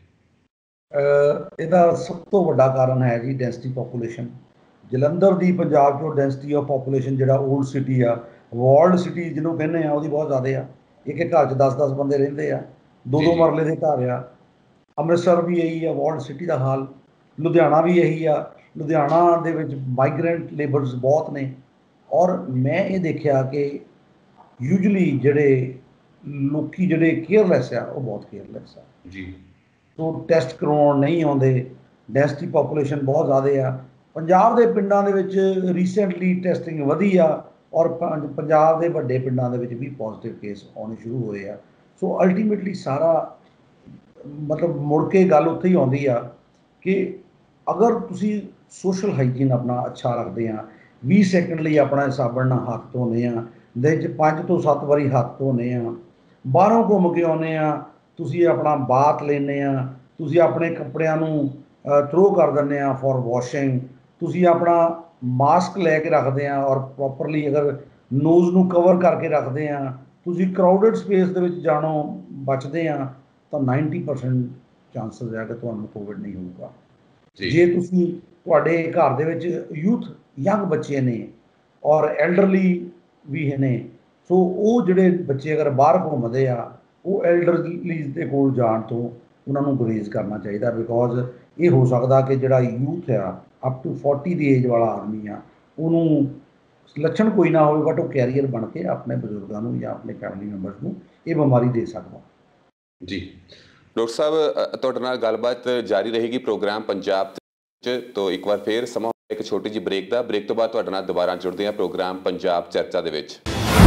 ਇਹਦਾ ਸਭ ਤੋਂ ਵੱਡਾ ਕਾਰਨ ਹੈ ਜੀ ਡੈਂਸਿਟੀ ਪਾਪੂਲੇਸ਼ਨ। ਜਲੰਧਰ ਦੀ ਪੰਜਾਬ 'ਚੋਂ ਡੈਂਸਿਟੀ ਆਫ ਪਾਪੂਲੇਸ਼ਨ ਜਿਹੜਾ ਓਲਡ ਸਿਟੀ ਆ, ਵਰਲਡ ਸਿਟੀ ਜਿਹਨੂੰ ਕਹਿੰਦੇ ਆ, ਉਹਦੀ ਬਹੁਤ ਜ਼ਿਆਦਾ ਆ। ਇੱਕ ਇੱਕ ਘਰ 'ਚ ਦਸ ਦਸ ਬੰਦੇ ਰਹਿੰਦੇ ਆ, ਦੋ ਦੋ ਮਰਲੇ ਦੇ ਘਰ ਆ। ਅੰਮ੍ਰਿਤਸਰ ਵੀ ਇਹੀ ਆ ਵਰਲਡ ਸਿਟੀ ਦਾ ਹਾਲ, ਲੁਧਿਆਣਾ ਵੀ ਇਹੀ ਆ। ਲੁਧਿਆਣਾ ਦੇ ਵਿੱਚ ਮਾਈਗਰੈਂਟ ਲੇਬਰਸ ਬਹੁਤ ਨੇ। ਔਰ ਮੈਂ ਇਹ ਦੇਖਿਆ ਕਿ ਯੂਜਲੀ ਜਿਹੜੇ ਲੋਕੀ ਜਿਹੜੇ ਕੇਅਰਲੈਸ ਆ, ਉਹ ਬਹੁਤ ਕੇਅਰਲੈਸ ਆ ਜੀ। ਸੋ ਟੈਸਟ ਕਰਵਾਉਣ ਨਹੀਂ ਆਉਂਦੇ। ਡੈਂਸਿਟੀ ਪਾਪੂਲੇਸ਼ਨ ਬਹੁਤ ਜ਼ਿਆਦਾ ਆ। ਪੰਜਾਬ ਦੇ ਪਿੰਡਾਂ ਦੇ ਵਿੱਚ ਰੀਸੈਂਟਲੀ ਟੈਸਟਿੰਗ ਵਧੀ ਆ, ਔਰ ਪੰਜਾਬ ਦੇ ਵੱਡੇ ਪਿੰਡਾਂ ਦੇ ਵਿੱਚ ਵੀ ਪੋਜ਼ੀਟਿਵ ਕੇਸ ਆਉਣੇ ਸ਼ੁਰੂ ਹੋਏ ਆ। ਸੋ ਅਲਟੀਮੇਟਲੀ ਸਾਰਾ ਮਤਲਬ ਮੁੜ ਕੇ ਗੱਲ ਉੱਥੇ ਹੀ ਆਉਂਦੀ ਆ ਕਿ ਅਗਰ ਤੁਸੀਂ ਸੋਸ਼ਲ ਹਾਈਜੀਨ ਆਪਣਾ ਅੱਛਾ ਰੱਖਦੇ ਆ, ਵੀਹ ਸੈਕਿੰਡ ਲਈ ਆਪਣਾ ਸਾਬਣ ਨਾਲ ਹੱਥ ਧੋਨੇ ਆ, ਦਿਨ 'ਚ ਪੰਜ ਤੋਂ ਸੱਤ ਵਾਰੀ ਹੱਥ ਧੋਨੇ ਆ, ਬਾਹਰੋਂ ਘੁੰਮ ਕੇ ਆਉਂਦੇ ਆ, ਤੁਸੀਂ ਆਪਣਾ ਬਾਥ ਲੈਂਦੇ ਆ, ਤੁਸੀਂ ਆਪਣੇ ਕੱਪੜਿਆਂ ਨੂੰ ਥਰੋ ਕਰ ਦਿੰਦੇ ਆ ਫॉर ਵਾਸ਼ਿੰਗ, ਤੁਸੀਂ ਆਪਣਾ ਮਾਸਕ ਲੈ ਕੇ ਰੱਖਦੇ ਆ ਔਰ ਪ੍ਰੋਪਰਲੀ ਅਗਰ ਨੋਜ਼ ਨੂੰ ਕਵਰ ਕਰਕੇ ਰੱਖਦੇ ਆ, ਤੁਸੀਂ ਕਰਾਊਡਡ ਸਪੇਸ ਦੇ ਵਿੱਚ ਜਾਣੋਂ ਬਚਦੇ ਆ, ਤਾਂ ਨਾਈਨਟੀ ਪਰਸੈਂਟ ਚਾਂਸਸ ਹੈ ਕਿ ਤੁਹਾਨੂੰ ਕੋਵਿਡ ਨਹੀਂ ਹੋਊਗਾ। ਜੇ ਤੁਸੀਂ ਤੁਹਾਡੇ ਘਰ ਦੇ ਵਿੱਚ ਯੂਥ ਯੰਗ ਬੱਚੇ ਨੇ ਔਰ ਐਲਡਰਲੀ ਵੀ ਨੇ, ਸੋ ਉਹ ਜਿਹੜੇ ਬੱਚੇ ਅਗਰ ਬਾਹਰ ਘੁੰਮਦੇ ਆ, ਉਹ ਐਲਡਰਲੀਜ਼ ਦੇ ਕੋਲ ਜਾਣ ਤੋਂ ਉਹਨਾਂ ਨੂੰ ਗੁਰੇਜ਼ ਕਰਨਾ ਚਾਹੀਦਾ। ਬਿਕੋਜ਼ ਇਹ ਹੋ ਸਕਦਾ ਕਿ ਜਿਹੜਾ ਯੂਥ ਆ ਅਪ ਟੂ ਫੋਰਟੀ ਦੀ ਏਜ ਵਾਲਾ ਆਦਮੀ ਆ, ਉਹਨੂੰ ਲੱਛਣ ਕੋਈ ਨਾ ਹੋਵੇ, ਬਟ ਉਹ ਕੈਰੀਅਰ ਬਣ ਕੇ ਆਪਣੇ ਬਜ਼ੁਰਗਾਂ ਨੂੰ ਜਾਂ ਆਪਣੇ ਫੈਮਿਲੀ ਮੈਂਬਰਸ ਨੂੰ ਇਹ ਬਿਮਾਰੀ ਦੇ ਸਕਦਾ। ਜੀ ਡਾਕਟਰ ਸਾਹਿਬ, ਤੁਹਾਡੇ ਨਾਲ ਗੱਲਬਾਤ ਜਾਰੀ ਰਹੇਗੀ ਪ੍ਰੋਗਰਾਮ ਪੰਜਾਬ 'ਚ। ਤੋਂ ਇੱਕ ਵਾਰ ਫੇਰ ਸਮਾਂ ਇੱਕ ਛੋਟੀ ਜਿਹੀ ਬ੍ਰੇਕ ਦਾ। ਬ੍ਰੇਕ ਤੋਂ ਬਾਅਦ ਤੁਹਾਡੇ ਨਾਲ ਦੁਬਾਰਾ ਜੁੜਦੇ ਹਾਂ ਪ੍ਰੋਗਰਾਮ ਪੰਜਾਬ ਚਰਚਾ ਦੇ ਵਿੱਚ।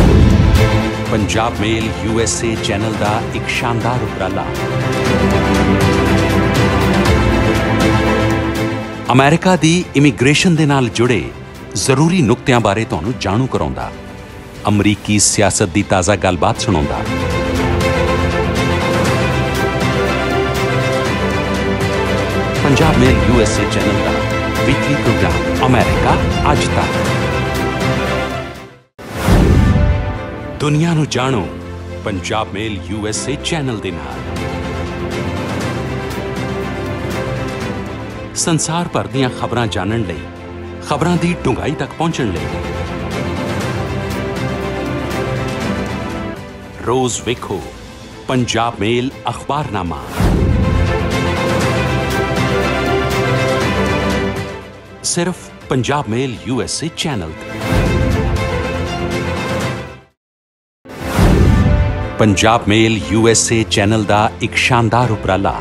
Punjab Mail U S A channel ਦਾ ਇੱਕ ਸ਼ਾਨਦਾਰ ਉਪਰਾਲਾ ਅਮਰੀਕਾ ਦੀ ਇਮੀਗ੍ਰੇਸ਼ਨ ਦੇ ਨਾਲ ਜੁੜੇ ਜ਼ਰੂਰੀ ਨੁਕਤਿਆਂ ਬਾਰੇ ਤੁਹਾਨੂੰ ਜਾਣੂ ਕਰਾਉਂਦਾ, ਅਮਰੀਕੀ ਸਿਆਸਤ ਦੀ ਤਾਜ਼ਾ ਗੱਲਬਾਤ ਸੁਣਾਉਂਦਾ। पंजाब मेल यूएसए चैनल का वीकली प्रोग्राम अमेरिका अज तक। दुनिया नू जाणो पंजाब मेल यूएसए चैनल दे नाल। संसार भर दीआं खबरां जानन लई, खबरां दी डूंघाई तक पहुंचण लई रोज वेखो पंजाब मेल अखबारनामा। सिर्फ पंजाब मेल यूएसए चैनल ते। पंजाब मेल यूएसए चैनल दा एक शानदार उपराला।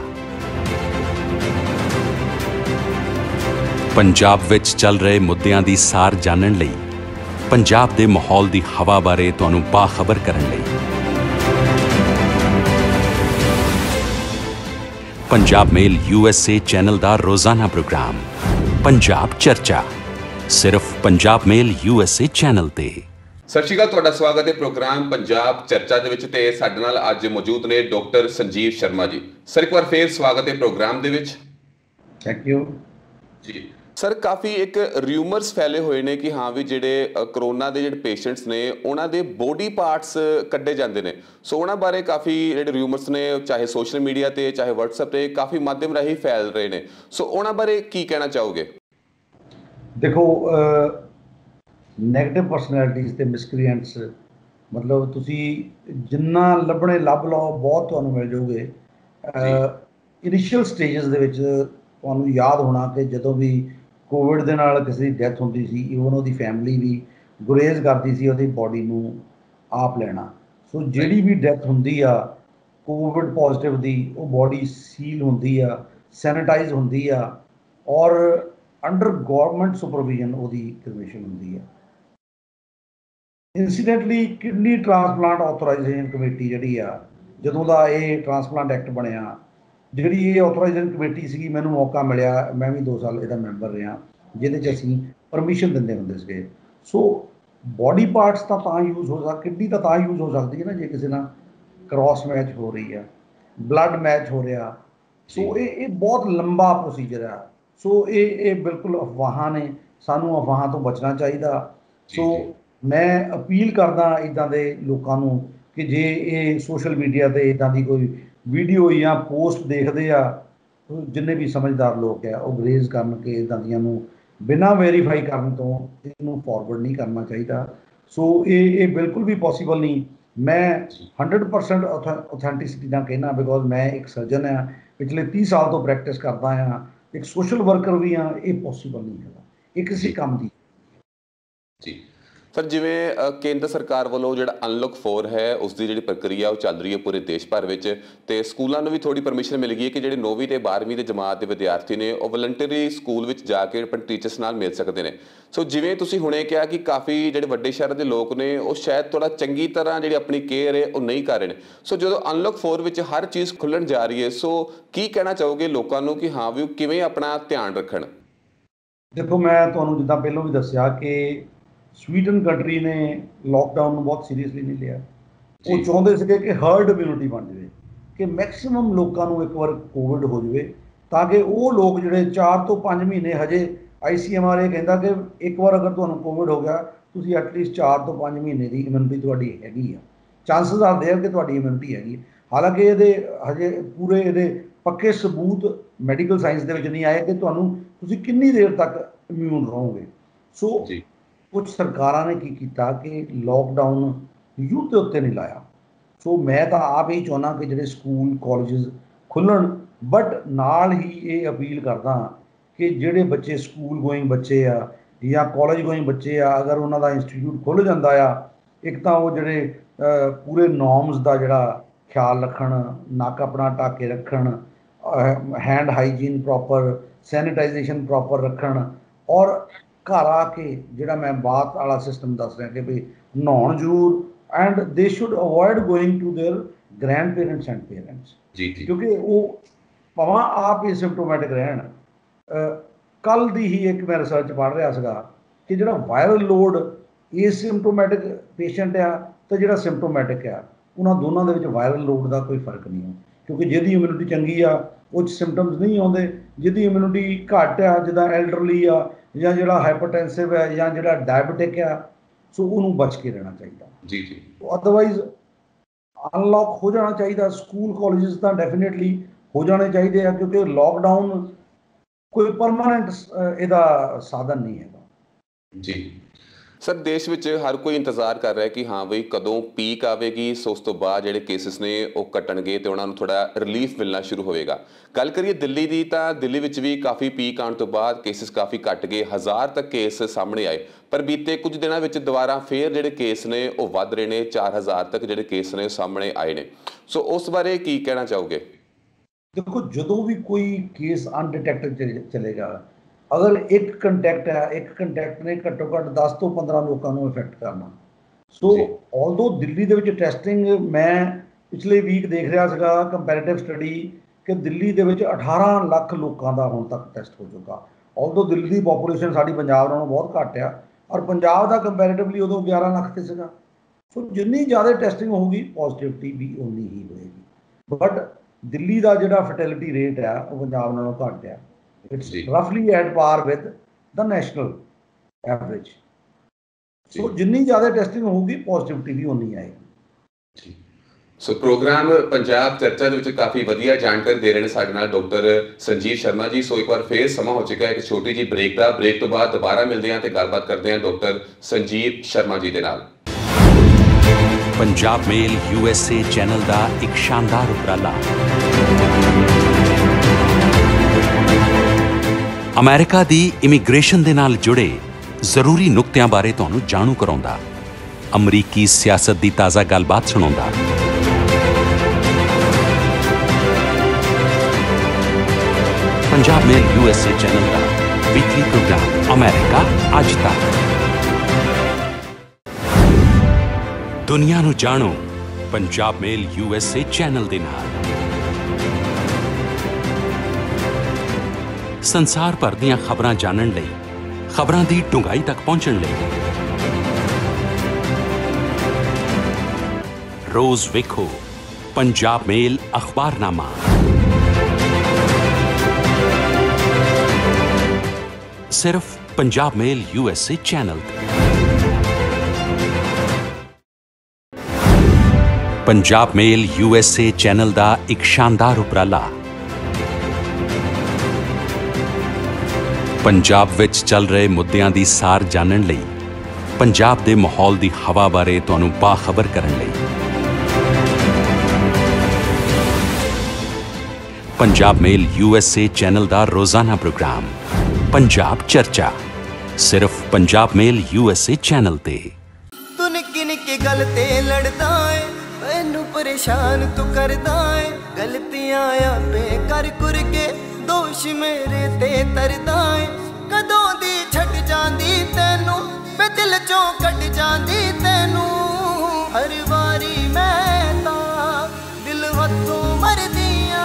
पंजाब विच चल रहे मुद्दिआं दी सार जानन लई, पंजाब दे माहौल दी हवा बारे तुहानूं बाखबर करन लई पंजाब मेल यूएसए चैनल दा रोजाना प्रोग्राम पंजाब चर्चा, सिर्फ पंजाब मेल यूएसए चैनल ते। सत श्री अकाल, ਤੁਹਾਡਾ ਸਵਾਗਤ ਹੈ ਪ੍ਰੋਗਰਾਮ ਪੰਜਾਬ ਚਰਚਾ ਦੇ ਵਿੱਚ ਤੇ ਸਾਡੇ ਨਾਲ ਅੱਜ ਮੌਜੂਦ ਨੇ ਡਾਕਟਰ ਸੰਜੀਵ ਸ਼ਰਮਾ ਜੀ। ਸਰ ਇੱਕ ਵਾਰ ਫੇਰ ਸਵਾਗਤ ਹੈ ਪ੍ਰੋਗਰਾਮ ਦੇ ਵਿੱਚ। ਥੈਂਕ ਯੂ ਜੀ। ਸਰ ਕਾਫੀ ਇੱਕ ਰਿਊਮਰਸ ਫੈਲੇ ਹੋਏ ਨੇ ਕਿ ਹਾਂ ਵੀ ਜਿਹੜੇ ਕਰੋਨਾ ਦੇ ਜਿਹੜੇ ਪੇਸ਼ੈਂਟਸ ਨੇ ਉਹਨਾਂ ਦੇ ਬੋਡੀ ਪਾਰਟਸ ਕੱਢੇ ਜਾਂਦੇ ਨੇ, ਸੋ ਉਹਨਾਂ ਬਾਰੇ ਕਾਫੀ ਜਿਹੜੇ ਰਿਊਮਰਸ ਨੇ ਚਾਹੇ ਸੋਸ਼ਲ ਮੀਡੀਆ ਤੇ ਚਾਹੇ ਵਟਸਐਪ ਤੇ ਕਾਫੀ ਮਾਧਿਅਮ ਰਾਹੀਂ ਫੈਲ ਰਹੇ ਨੇ, ਸੋ ਉਹਨਾਂ ਬਾਰੇ ਕੀ ਕਹਿਣਾ ਚਾਹੋਗੇ? ਦੇਖੋ, ਨੈਗੇਟਿਵ ਪਰਸਨੈਲਿਟੀਜ਼ ਤੇ ਮਿਸਕ੍ਰੀਐਂਟਸ ਮਤਲਬ ਤੁਸੀਂ ਜਿੰਨਾ ਲੱਭਣੇ ਲੱਭ ਲਓ, ਬਹੁਤ ਤੁਹਾਨੂੰ ਮਿਲ ਜਾਊਗੇ। ਇਨੀਸ਼ੀਅਲ ਸਟੇਜਸ ਦੇ ਵਿੱਚ ਤੁਹਾਨੂੰ ਯਾਦ ਹੋਣਾ ਕਿ ਜਦੋਂ ਵੀ ਕੋਵਿਡ ਦੇ ਨਾਲ ਕਿਸੇ ਦੀ ਡੈਥ ਹੁੰਦੀ ਸੀ, ਈਵਨ ਉਹਦੀ ਫੈਮਿਲੀ ਵੀ ਗੁਰੇਜ਼ ਕਰਦੀ ਸੀ ਉਹਦੀ ਬੋਡੀ ਨੂੰ ਆਪ ਲੈਣਾ। ਸੋ ਜਿਹੜੀ ਵੀ ਡੈਥ ਹੁੰਦੀ ਆ ਕੋਵਿਡ ਪੋਜ਼ਿਟਿਵ ਦੀ, ਉਹ ਬੋਡੀ ਸੀਲ ਹੁੰਦੀ ਆ, ਸੈਨੀਟਾਈਜ਼ ਹੁੰਦੀ ਆ ਔਰ ਅੰਡਰ ਗੌਰਮੈਂਟ ਸੁਪਰਵਿਜ਼ਨ ਉਹਦੀ ਕਮਿਸ਼ਨ ਹੁੰਦੀ ਆ। Incidentally kidney transplant authorization committee ਜਿਹੜੀ ਆ, ਜਦੋਂ ਦਾ ਇਹ ਟ੍ਰਾਂਸਪਲਾਂਟ ਐਕਟ ਬਣਿਆ, ਜਿਹੜੀ ਇਹ ਆਥੋਰਾਈਜ਼ੇਸ਼ਨ ਕਮੇਟੀ ਸੀਗੀ, ਮੈਨੂੰ ਮੌਕਾ ਮਿਲਿਆ, ਮੈਂ ਵੀ ਦੋ ਸਾਲ ਇਹਦਾ ਮੈਂਬਰ ਰਿਹਾ, ਜਿਹਦੇ 'ਚ ਅਸੀਂ ਪਰਮਿਸ਼ਨ ਦਿੰਦੇ ਹੁੰਦੇ ਸੀਗੇ। ਸੋ ਬੋਡੀ ਪਾਰਟਸ ਤਾਂ ਤਾਂ ਯੂਜ਼ ਹੋ ਸਕ ਕਿਡਨੀ ਤਾਂ ਤਾਂ ਯੂਜ਼ ਹੋ ਸਕਦੀ ਹੈ ਨਾ ਜੇ ਕਿਸੇ ਨਾਲ ਕ੍ਰਾਸ ਮੈਚ ਹੋ ਰਹੀ ਆ, ਬਲੱਡ ਮੈਚ ਹੋ ਰਿਹਾ। ਸੋ ਇਹ ਇਹ ਬਹੁਤ ਲੰਬਾ ਪ੍ਰੋਸੀਜਰ ਆ। ਸੋ ਇਹ ਇਹ ਬਿਲਕੁਲ ਅਫਵਾਹਾਂ ਨੇ, ਸਾਨੂੰ ਅਫਵਾਹਾਂ ਤੋਂ ਬਚਣਾ ਚਾਹੀਦਾ। ਸੋ ਮੈਂ ਅਪੀਲ ਕਰਦਾ ਇੱਦਾਂ ਦੇ ਲੋਕਾਂ ਨੂੰ ਕਿ ਜੇ ਇਹ ਸੋਸ਼ਲ ਮੀਡੀਆ 'ਤੇ ਇੱਦਾਂ ਦੀ ਕੋਈ ਵੀਡੀਓ ਜਾਂ ਪੋਸਟ ਦੇਖਦੇ ਆ, ਜਿੰਨੇ ਵੀ ਸਮਝਦਾਰ ਲੋਕ ਆ ਉਹ ਗਰੇਜ਼ ਕਰਨ ਕਿ ਇੱਦਾਂ ਦੀਆਂ ਨੂੰ ਬਿਨਾਂ ਵੈਰੀਫਾਈ ਕਰਨ ਤੋਂ ਇਹਨੂੰ ਫਾਰਵਰਡ ਨਹੀਂ ਕਰਨਾ ਚਾਹੀਦਾ। ਸੋ ਇਹ ਇਹ ਬਿਲਕੁਲ ਵੀ ਪੋਸੀਬਲ ਨਹੀਂ। ਮੈਂ ਹੰਡਰਡ ਪਰਸੈਂਟ ਔਥੈਂਟਿਸਿਟੀ ਨਾਲ ਕਹਿਣਾ, ਬਿਕੋਜ਼ ਮੈਂ ਇੱਕ ਸਰਜਨ ਹਾਂ, ਪਿਛਲੇ ਤੀਹ ਸਾਲ ਤੋਂ ਪ੍ਰੈਕਟਿਸ ਕਰਦਾ ਹਾਂ, ਇੱਕ ਸੋਸ਼ਲ ਵਰਕਰ ਵੀ ਹਾਂ। ਇਹ ਪੋਸੀਬਲ ਨਹੀਂ ਹੈਗਾ, ਇਹ ਕਿਸੇ ਕੰਮ ਦੀ। ਜੀ ਸਰ, ਜਿਵੇਂ ਕੇਂਦਰ ਸਰਕਾਰ ਵੱਲੋਂ ਜਿਹੜਾ ਅਨਲੌਕ ਫੋਰ ਹੈ ਉਸ ਦੀ ਜਿਹੜੀ ਪ੍ਰਕਿਰਿਆ ਉਹ ਚੱਲ ਰਹੀ ਹੈ ਪੂਰੇ ਦੇਸ਼ ਭਰ ਵਿੱਚ, ਤੇ ਸਕੂਲਾਂ ਨੂੰ ਵੀ ਥੋੜੀ ਪਰਮਿਸ਼ਨ ਮਿਲ ਗਈ ਹੈ ਕਿ ਜਿਹੜੇ ਨੌਵੀਂ ਤੇ ਬਾਰ੍ਹਵੀਂ ਦੇ ਜਮਾਤ ਦੇ ਵਿਦਿਆਰਥੀ ਨੇ ਉਹ ਵਲੰਟਰੀ ਸਕੂਲ ਵਿੱਚ ਜਾ ਕੇ ਆਪਣੇ ਟੀਚਰਸ ਨਾਲ ਮਿਲ ਸਕਦੇ ਨੇ। ਸੋ ਜਿਵੇਂ ਤੁਸੀਂ ਹੁਣੇ ਕਿਹਾ ਕਿ ਕਾਫੀ ਜਿਹੜੇ ਵੱਡੇ ਸ਼ਹਿਰਾਂ ਦੇ ਲੋਕ ਨੇ ਉਹ ਸ਼ਾਇਦ ਥੋੜਾ ਚੰਗੀ ਤਰ੍ਹਾਂ ਜਿਹੜੀ ਆਪਣੀ ਕੇਅਰ ਹੈ ਉਹ ਨਹੀਂ ਕਰ ਰਹੇ ਨੇ। ਸੋ ਜਦੋਂ ਅਨਲੌਕ ਫੋਰ ਵਿੱਚ ਹਰ ਚੀਜ਼ ਖੁੱਲਣ ਜਾ ਰਹੀ ਹੈ, ਸੋ ਕੀ ਕਹਿਣਾ ਚਾਹੋਗੇ ਲੋਕਾਂ ਨੂੰ ਕਿ ਹਾਂ ਵੀ ਉਹ ਕਿਵੇਂ ਆਪਣਾ ਧਿਆਨ ਰੱਖਣ? ਦੇਖੋ, ਮੈਂ ਤੁਹਾਨੂੰ ਜਿੱਦਾਂ ਪਹਿਲਾਂ ਵੀ ਦੱਸਿਆ ਕਿ ਸਵੀਡਨ ਕੰਟਰੀ ਨੇ ਲੋਕਡਾਊਨ ਨੂੰ ਬਹੁਤ ਸੀਰੀਅਸਲੀ ਨਹੀਂ ਲਿਆ। ਉਹ ਚਾਹੁੰਦੇ ਸੀਗੇ ਕਿ ਹਰਡ ਇਮਿਊਨਿਟੀ ਬਣ ਜਾਵੇ, ਕਿ ਮੈਕਸੀਮਮ ਲੋਕਾਂ ਨੂੰ ਇੱਕ ਵਾਰ ਕੋਵਿਡ ਹੋ ਜਾਵੇ, ਤਾਂ ਕਿ ਉਹ ਲੋਕ ਜਿਹੜੇ ਚਾਰ ਤੋਂ ਪੰਜ ਮਹੀਨੇ ਹਜੇ ਆਈ ਸੀ ਐਮ ਆਰ ਇਹ ਕਹਿੰਦਾ ਕਿ ਇੱਕ ਵਾਰ ਅਗਰ ਤੁਹਾਨੂੰ ਕੋਵਿਡ ਹੋ ਗਿਆ, ਤੁਸੀਂ ਐਟਲੀਸਟ ਚਾਰ ਤੋਂ ਪੰਜ ਮਹੀਨੇ ਦੀ ਇਮਿਊਨਿਟੀ ਤੁਹਾਡੀ ਹੈਗੀ ਆ, ਚਾਂਸਸ ਆਰ ਦੇਅਰ ਕਿ ਤੁਹਾਡੀ ਇਮਿਊਨਿਟੀ ਹੈਗੀ। ਹਾਲਾਂਕਿ ਇਹਦੇ ਹਜੇ ਪੂਰੇ ਇਹਦੇ ਪੱਕੇ ਸਬੂਤ ਮੈਡੀਕਲ ਸਾਇੰਸ ਦੇ ਵਿੱਚ ਨਹੀਂ ਆਏ ਕਿ ਤੁਹਾਨੂੰ ਤੁਸੀਂ ਕਿੰਨੀ ਦੇਰ ਤੱਕ ਇਮਿਊਨ ਰਹੋਗੇ। ਸੋ ਕੁਝ ਸਰਕਾਰਾਂ ਨੇ ਕੀ ਕੀਤਾ ਕਿ ਲੋਕਡਾਊਨ ਯੂਥ ਦੇ ਉੱਤੇ ਨਹੀਂ ਲਾਇਆ। ਸੋ ਮੈਂ ਤਾਂ ਆਪ ਹੀ ਚਾਹੁੰਦਾ ਕਿ ਜਿਹੜੇ ਸਕੂਲ ਕਾਲਜਿਸ ਖੁੱਲ੍ਹਣ, ਬਟ ਨਾਲ ਹੀ ਇਹ ਅਪੀਲ ਕਰਦਾ ਕਿ ਜਿਹੜੇ ਬੱਚੇ ਸਕੂਲ ਗੋਇੰਗ ਬੱਚੇ ਆ ਜਾਂ ਕਾਲਜ ਗੋਇੰਗ ਬੱਚੇ ਆ, ਅਗਰ ਉਹਨਾਂ ਦਾ ਇੰਸਟੀਟਿਊਟ ਖੁੱਲ੍ਹ ਜਾਂਦਾ ਆ, ਇੱਕ ਤਾਂ ਉਹ ਜਿਹੜੇ ਪੂਰੇ ਨੋਰਮਸ ਦਾ ਜਿਹੜਾ ਖਿਆਲ ਰੱਖਣ, ਨੱਕ ਆਪਣਾ ਢੱਕ ਕੇ ਰੱਖਣ, hand hygiene proper, sanitization proper ਰੱਖਣ, ਔਰ ਘਰ ਆ ਕੇ ਜਿਹੜਾ ਮੈਂ ਬਾਤ ਵਾਲਾ ਸਿਸਟਮ ਦੱਸ ਰਿਹਾ ਕਿ ਵੀ ਨਹਾਉਣ ਜ਼ਰੂਰ, and they should avoid going to their grandparents and parents, ਕਿਉਂਕਿ ਉਹ ਭਾਵੇਂ ਆਪ ਹੀ ਸਿੰਪਟੋਮੈਟਿਕ ਰਹਿਣ। ਕੱਲ੍ਹ ਦੀ ਹੀ ਇੱਕ ਮੈਂ ਰਿਸਰਚ ਪੜ੍ਹ ਰਿਹਾ ਸੀਗਾ ਕਿ ਜਿਹੜਾ ਵਾਇਰਲ ਲੋਡ ਏਸਿਮਟੋਮੈਟਿਕ ਪੇਸ਼ੈਂਟ ਆ ਤੇ ਜਿਹੜਾ ਸਿੰਪਟੋਮੈਟਿਕ ਆ, ਉਹਨਾਂ ਦੋਨਾਂ ਦੇ ਵਿੱਚ ਵਾਇਰਲ ਲੋਡ ਦਾ ਕੋਈ ਫਰਕ ਨਹੀਂ ਹੈ, ਕਿਉਂਕਿ ਜਿਹਦੀ ਇਮਿਊਨਿਟੀ ਚੰਗੀ ਆ ਕੁਝ ਸਿੰਪਟਮਸ ਨਹੀਂ ਆਉਂਦੇ, ਜਿਹਦੀ ਇਮਿਊਨਿਟੀ ਘੱਟ ਆ, ਜਿੱਦਾਂ ਐਲਡਰਲੀ ਆ ਜਾਂ ਜਿਹੜਾ ਹਾਈਪਰਟੈਂਸਿਵ ਹੈ ਜਾਂ ਜਿਹੜਾ ਡਾਇਬਟਿਕ ਆ, ਸੋ ਉਹਨੂੰ ਬਚ ਕੇ ਰਹਿਣਾ ਚਾਹੀਦਾ ਜੀ ਜੀ। ਅਦਰਵਾਈਜ਼ ਅਨਲੌਕ ਹੋ ਜਾਣਾ ਚਾਹੀਦਾ। ਸਕੂਲ ਕਾਲਜਸ ਤਾਂ ਡੈਫੀਨੇਟਲੀ ਹੋ ਜਾਣੇ ਚਾਹੀਦੇ ਆ, ਕਿਉਂਕਿ ਲੋਕਡਾਊਨ ਕੋਈ ਪਰਮਾਨੈਂਟ ਇਹਦਾ ਸਾਧਨ ਨਹੀਂ ਹੈਗਾ ਜੀ। ਸਰ, ਦੇਸ਼ ਵਿੱਚ ਹਰ ਕੋਈ ਇੰਤਜ਼ਾਰ ਕਰ ਰਿਹਾ ਕਿ ਹਾਂ ਬਈ ਕਦੋਂ ਪੀਕ ਆਵੇਗੀ, ਸੋ ਉਸ ਤੋਂ ਬਾਅਦ ਜਿਹੜੇ ਕੇਸਿਸ ਨੇ ਉਹ ਘਟਣਗੇ ਤੇ ਉਹਨਾਂ ਨੂੰ ਥੋੜਾ ਰਿਲੀਫ ਮਿਲਣਾ ਸ਼ੁਰੂ ਹੋਵੇਗਾ। ਗੱਲ ਕਰੀਏ ਦਿੱਲੀ ਦੀ, ਤਾਂ ਦਿੱਲੀ ਵਿੱਚ ਵੀ ਕਾਫੀ ਪੀਕ ਆਉਣ ਤੋਂ ਬਾਅਦ ਕੇਸਿਸ ਕਾਫੀ ਘਟ ਗਏ, ਹਜ਼ਾਰ ਤੱਕ ਕੇਸ ਸਾਹਮਣੇ ਆਏ, ਪਰ ਬੀਤੇ ਕੁਝ ਦਿਨਾਂ ਵਿੱਚ ਦੁਬਾਰਾ ਫੇਰ ਜਿਹੜੇ ਕੇਸ ਨੇ ਉਹ ਵੱਧ ਰਹੇ ਨੇ, ਚਾਰ ਹਜ਼ਾਰ ਤੱਕ ਜਿਹੜੇ ਕੇਸ ਨੇ ਸਾਹਮਣੇ ਆਏ ਨੇ। ਸੋ ਉਸ ਬਾਰੇ ਕੀ ਕਹਿਣਾ ਚਾਹੋਗੇ? ਦੇਖੋ, ਜਦੋਂ ਵੀ ਕੋਈ ਕੇਸ ਅਨਡਿਟੈਕਟਡ ਚਲੇਗਾ, ਅਗਰ ਇੱਕ ਕੰਟੈਕਟ ਹੈ, ਇੱਕ ਕੰਟੈਕਟ ਨੇ ਘੱਟੋ ਘੱਟ ਦਸ ਤੋਂ ਪੰਦਰਾਂ ਲੋਕਾਂ ਨੂੰ ਇਫੈਕਟ ਕਰਨਾ। ਸੋ ਆਲਦੋ ਦਿੱਲੀ ਦੇ ਵਿੱਚ ਟੈਸਟਿੰਗ, ਮੈਂ ਪਿਛਲੇ ਵੀਕ ਦੇਖ ਰਿਹਾ ਸੀਗਾ ਕੰਪੈਰੀਟਿਵ ਸਟੱਡੀ, ਕਿ ਦਿੱਲੀ ਦੇ ਵਿੱਚ ਅਠਾਰਾਂ ਲੱਖ ਲੋਕਾਂ ਦਾ ਹੁਣ ਤੱਕ ਟੈਸਟ ਹੋ ਚੁੱਕਾ। ਆਲਦੋ ਦਿੱਲੀ ਦੀ ਪੋਪੂਲੇਸ਼ਨ ਸਾਡੀ ਪੰਜਾਬ ਨਾਲੋਂ ਬਹੁਤ ਘੱਟ ਆ, ਔਰ ਪੰਜਾਬ ਦਾ ਕੰਪੈਰੀਟਿਵਲੀ ਉਦੋਂ ਗਿਆਰਾਂ ਲੱਖ 'ਤੇ ਸੀਗਾ। ਸੋ ਜਿੰਨੀ ਜ਼ਿਆਦਾ ਟੈਸਟਿੰਗ ਹੋਊਗੀ, ਪੋਜ਼ੀਟਿਵਿਟੀ ਵੀ ਉਨੀ ਹੀ ਹੋਏਗੀ। ਬਟ ਦਿੱਲੀ ਦਾ ਜਿਹੜਾ ਫਰਟੀਲਿਟੀ ਰੇਟ ਆ ਉਹ ਪੰਜਾਬ ਨਾਲੋਂ ਘੱਟ ਆ। It's roughly at par with the national average. So ਜਿੰਨੀ ਜ਼ਿਆਦਾ ਟੈਸਟਿੰਗ ਹੋਊਗੀ, ਪੋਜ਼ਿਟਿਵਿਟੀ ਵੀ ਉਨੀ ਆਏਗੀ। ਸੋ ਪ੍ਰੋਗਰਾਮ ਪੰਜਾਬ ਚਰਚਾ ਦੇ ਵਿੱਚ ਕਾਫੀ ਵਧੀਆ ਜਾਣਕਾਰੀ ਦੇ ਰਹੇ ਨੇ ਸਾਡੇ ਨਾਲ ਡਾਕਟਰ ਸੰਜੀਵ ਸ਼ਰਮਾ ਜੀ। ਸੋ ਇੱਕ ਵਾਰ ਫੇਰ ਸਮਾਂ ਹੋ ਚੁੱਕਾ ਹੈ ਇੱਕ ਛੋਟੀ ਜਿਹੀ ਬ੍ਰੇਕ ਦਾ। ਬ੍ਰੇਕ ਤੋਂ ਬਾਅਦ ਦੁਬਾਰਾ ਮਿਲਦੇ ਹਾਂ ਤੇ ਗੱਲਬਾਤ ਕਰਦੇ ਹਾਂ ਡਾਕਟਰ ਸੰਜੀਵ ਸ਼ਰਮਾ ਜੀ ਦੇ ਨਾਲ। Punjab Mail U S A channel ਦਾ ਇੱਕ ਸ਼ਾਨਦਾਰ ਉਪਰਾਲਾ ਅਮਰੀਕਾ ਦੀ ਇਮੀਗ੍ਰੇਸ਼ਨ ਦੇ ਨਾਲ ਜੁੜੇ ਜ਼ਰੂਰੀ ਨੁਕਤਿਆਂ ਬਾਰੇ ਤੁਹਾਨੂੰ ਜਾਣੂ ਕਰਾਉਂਦਾ, ਅਮਰੀਕੀ ਸਿਆਸਤ ਦੀ ਤਾਜ਼ਾ ਗੱਲਬਾਤ ਸੁਣਾਉਂਦਾ। Punjab Mail U S A channel ਦਾ ਵੀਕਲੀ ਪ੍ਰੋਗਰਾਮ ਅਮਰੀਕਾ ਅੱਜ ਤੱਕ। ਦੁਨੀਆ ਨੂੰ ਜਾਣੋ Punjab Mail U S A channel ਦੇ ਨਾਲ। ਸੰਸਾਰ ਭਰ ਦੀਆਂ ਖਬਰਾਂ ਜਾਣਨ ਲਈ, ਖਬਰਾਂ ਦੀ ਡੂੰਘਾਈ ਤੱਕ ਪਹੁੰਚਣ ਲਈ ਰੋਜ਼ ਵੇਖੋ ਪੰਜਾਬ ਮੇਲ ਅਖਬਾਰਨਾਮਾ। ਸਿਰਫ Punjab Mail U S A channel ਤੇ। Punjab Mail U S A channel ਦਾ ਇੱਕ ਸ਼ਾਨਦਾਰ ਉਪਰਾਲਾ ਪੰਜਾਬ ਵਿੱਚ ਚੱਲ ਰਹੇ ਮੁੱਦਿਆਂ ਦੀ ਸਾਰ ਜਾਣਨ ਲਈ, ਪੰਜਾਬ ਦੇ ਮਾਹੌਲ ਦੀ ਹਵਾ ਬਾਰੇ ਤੁਹਾਨੂੰ ਬਾਖਬਰ ਕਰਨ ਲਈ। Punjab Mail U S A channel ਦਾ ਰੋਜ਼ਾਨਾ ਪ੍ਰੋਗਰਾਮ ਪੰਜਾਬ ਚਰਚਾ, ਸਿਰਫ Punjab Mail U S A channel ਤੇ। ਤੂੰ ਨਿੱਕੀ ਨਿੱਕੀ ਗੱਲ ਤੇ ਲੜਦਾ ਏ, ਮੈਨੂੰ ਪਰੇਸ਼ਾਨ ਤੂੰ ਕਰਦਾ ਏ, ਗਲਤੀਆਂ ਆਪੇ ਕਰ ਕੁਰ ਕੇ ਦੋਸ਼ ਮੇਰੇ ਤੇ ਤਰਦਾ ਏ। ਕਦੋਂ ਦੀ ਛੱਡ ਜਾਂਦੀ ਤੈਨੂੰ, ਮੈਂ ਦਿਲ ਚੋਂ ਕੱਢ ਜਾਂਦੀ ਤੈਨੂੰ। ਹਰ ਵਾਰੀ ਮੈਂ ਤਾਂ ਦਿਲ ਹੱਥੋਂ ਮਰਦੀਆਂ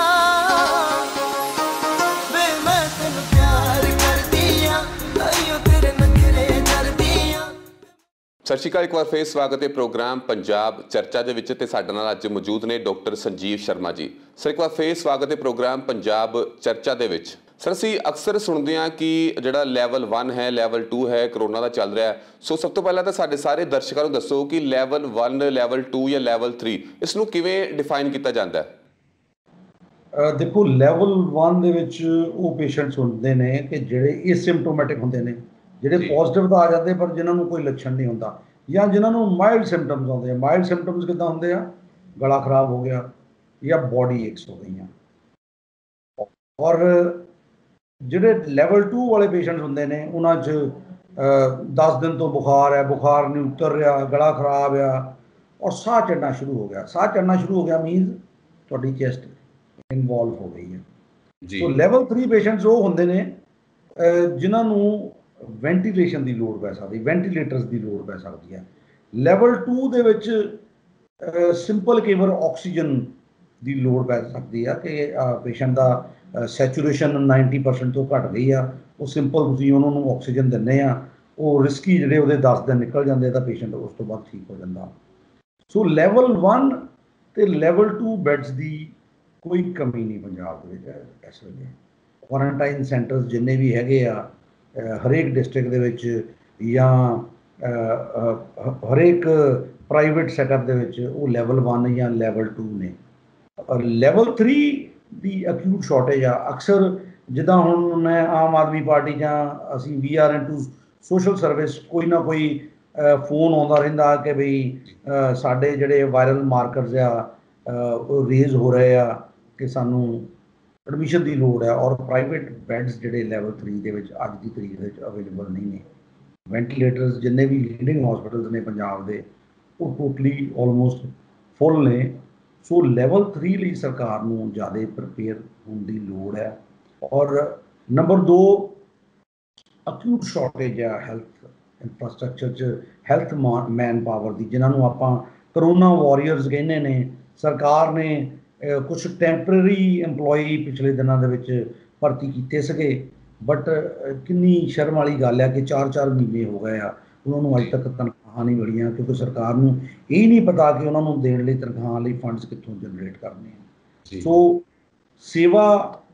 ਵੇ, ਮੈਂ ਤੈਨੂੰ ਪਿਆਰ ਕਰਦੀਆਂ, ਆਈਓ ਤੇਰੇ ਨਖਰੇ ਕਰਦੀਆਂ। ਸਤਿ ਸ਼੍ਰੀ ਅਕਾਲ, ਇੱਕ ਵਾਰ ਫੇਰ ਸਵਾਗਤ ਹੈ ਪ੍ਰੋਗਰਾਮ ਪੰਜਾਬ ਚਰਚਾ ਦੇ ਵਿੱਚ ਤੇ ਸਾਡੇ ਨਾਲ ਅੱਜ ਮੌਜੂਦ ਨੇ ਡਾਕਟਰ ਸੰਜੀਵ ਸ਼ਰਮਾ ਜੀ। ਸਰ, ਇੱਕ ਵਾਰ ਫੇਰ ਸਵਾਗਤ ਹੈ ਪ੍ਰੋਗਰਾਮ ਪੰਜਾਬ ਚਰਚਾ ਦੇ ਵਿੱਚ। ਸਰ, ਅਸੀਂ ਅਕਸਰ ਸੁਣਦੇ ਹਾਂ ਕਿ ਜਿਹੜਾ ਲੈਵਲ ਵਨ ਹੈ, ਲੈਵਲ ਟੂ ਹੈ, ਕਰੋਨਾ ਦਾ ਚੱਲ ਰਿਹਾ ਹੈ। ਸੋ ਸਭ ਤੋਂ ਪਹਿਲਾਂ ਤਾਂ ਸਾਡੇ ਸਾਰੇ ਦਰਸ਼ਕਾਂ ਨੂੰ ਦੱਸੋ ਕਿ ਲੈਵਲ ਵਨ, ਲੈਵਲ ਟੂ ਜਾਂ ਲੈਵਲ ਥ੍ਰੀ, ਇਸ ਨੂੰ ਕਿਵੇਂ ਡਿਫਾਈਨ ਕੀਤਾ ਜਾਂਦਾ ਹੈ? ਦੇਖੋ, ਲੈਵਲ ਵਨ ਦੇ ਵਿੱਚ ਉਹ ਪੇਸ਼ੈਂਟਸ ਹੁੰਦੇ ਨੇ ਕਿ ਜਿਹੜੇ ਏਸਿਮਟੋਮੈਟਿਕ ਹੁੰਦੇ ਨੇ, ਜਿਹੜੇ ਪੋਜ਼ਿਟਿਵ ਤਾਂ ਆ ਜਾਂਦੇ ਪਰ ਜਿਨ੍ਹਾਂ ਨੂੰ ਕੋਈ ਲੱਛਣ ਨਹੀਂ ਹੁੰਦਾ, ਜਾਂ ਜਿਨ੍ਹਾਂ ਨੂੰ ਮਾਈਲਡ ਸਿੰਪਟਮਸ ਆਉਂਦੇ ਆ। ਮਾਈਲਡ ਸਿੰਪਟਮਸ ਕਿੱਦਾਂ ਹੁੰਦੇ ਆ? ਗਲਾ ਖਰਾਬ ਹੋ ਗਿਆ ਜਾਂ ਬੋਡੀ ਏਕਸ ਹੋ ਗਈਆਂ। ਔਰ ਜਿਹੜੇ ਲੈਵਲ ਟੂ ਵਾਲੇ ਪੇਸ਼ੈਂਟਸ ਹੁੰਦੇ ਨੇ, ਉਹਨਾਂ 'ਚ ਦਸ ਦਿਨ ਤੋਂ ਬੁਖਾਰ ਹੈ, ਬੁਖਾਰ ਨਹੀਂ ਉਤਰ ਰਿਹਾ, ਗਲਾ ਖਰਾਬ ਆ, ਔਰ ਸਾਹ ਚੜ੍ਹਨਾ ਸ਼ੁਰੂ ਹੋ ਗਿਆ। ਸਾਹ ਚੜ੍ਹਨਾ ਸ਼ੁਰੂ ਹੋ ਗਿਆ ਮੀਨਸ ਤੁਹਾਡੀ ਚੈਸਟ ਇਨਵੋਲਵ ਹੋ ਗਈ ਹੈ ਜੀ। ਸੋ ਲੈਵਲ ਥ੍ਰੀ ਪੇਸ਼ੈਂਟਸ ਉਹ ਹੁੰਦੇ ਨੇ ਜਿਨ੍ਹਾਂ ਨੂੰ ਵੈਂਟੀਲੇਸ਼ਨ ਦੀ ਲੋੜ ਪੈ ਸਕਦੀ, ਵੈਂਟੀਲੇਟਰਸ ਦੀ ਲੋੜ ਪੈ ਸਕਦੀ ਹੈ। ਲੈਵਲ ਟੂ ਦੇ ਵਿੱਚ ਸਿੰਪਲ ਕੇਵਲ ਆਕਸੀਜਨ ਦੀ ਲੋੜ ਪੈ ਸਕਦੀ ਆ ਕਿ ਪੇਸ਼ੈਂਟ ਦਾ ਸੈਚੂਰੇਸ਼ਨ ਨਾਈਨਟੀ ਪਰਸੈਂਟ ਤੋਂ ਘੱਟ ਗਈ ਆ, ਉਹ ਸਿੰਪਲ ਤੁਸੀਂ ਉਹਨਾਂ ਨੂੰ ਆਕਸੀਜਨ ਦਿੰਦੇ ਆ, ਉਹ ਰਿਸਕੀ ਜਿਹੜੇ ਉਹਦੇ ਦਸ ਦਿਨ ਨਿਕਲ ਜਾਂਦੇ ਤਾਂ ਪੇਸ਼ੈਂਟ ਉਸ ਤੋਂ ਬਾਅਦ ਠੀਕ ਹੋ ਜਾਂਦਾ। ਸੋ ਲੈਵਲ ਵਨ ਅਤੇ ਲੈਵਲ ਟੂ ਬੈਡਸ ਦੀ कोई कमी नहीं पंजाब दे विच इस वेले। क्वारंटाइन सेंटर्स जिन्ने भी हैगे आ हरेक डिस्ट्रिक्ट दे विच या हरेक प्राइवेट सैटअप दे विच वो लैवल वन या लैवल टू ने। लैवल थ्री दी अक्यूट शॉर्टेज आ। अक्सर जिद्दां हुण मैं आम आदमी पार्टी जां असीं we are into social service कोई ना कोई फोन आउंदा रहिंदा कि बई साडे जिहड़े वायरल मार्करस आ रेज हो रहे आ कि सानू एडमिशन की लोड़ है और प्राइवेट बैड्स जिहड़े लैवल थ्री दे विच अज की तरीक दे अवेलेबल नहीं ने। वेंटिलेटर्स जिन्ने भी लीडिंग हॉस्पिटल्स ने पंजाब दे वो टोटली ऑलमोस्ट फुल ने। सो लैवल थ्री लई सरकार नूं ज़्यादा प्रिपेयर होने की लोड़ है। और नंबर दो अक्यूट शॉर्टेज है हैल्थ इंफ्रास्ट्रक्चर च हैल्थ मैन पावर की जिन्होंने आपां करोना वॉरियर्स कहने ने। सरकार ने कुछ टैंपररी एम्पलॉई पिछले दिनों के विच भर्ती किए सके बट किन्नी शर्म वाली गल है कि चार चार महीने हो गए आ उन्होंने अज तक तनख्वाह नहीं मिलियां क्योंकि सरकार नूं यही नहीं पता कि उन्होंने देने लई तनख्वाह लई फंड्स कित्थों जनरेट करने हैं। सो सेवा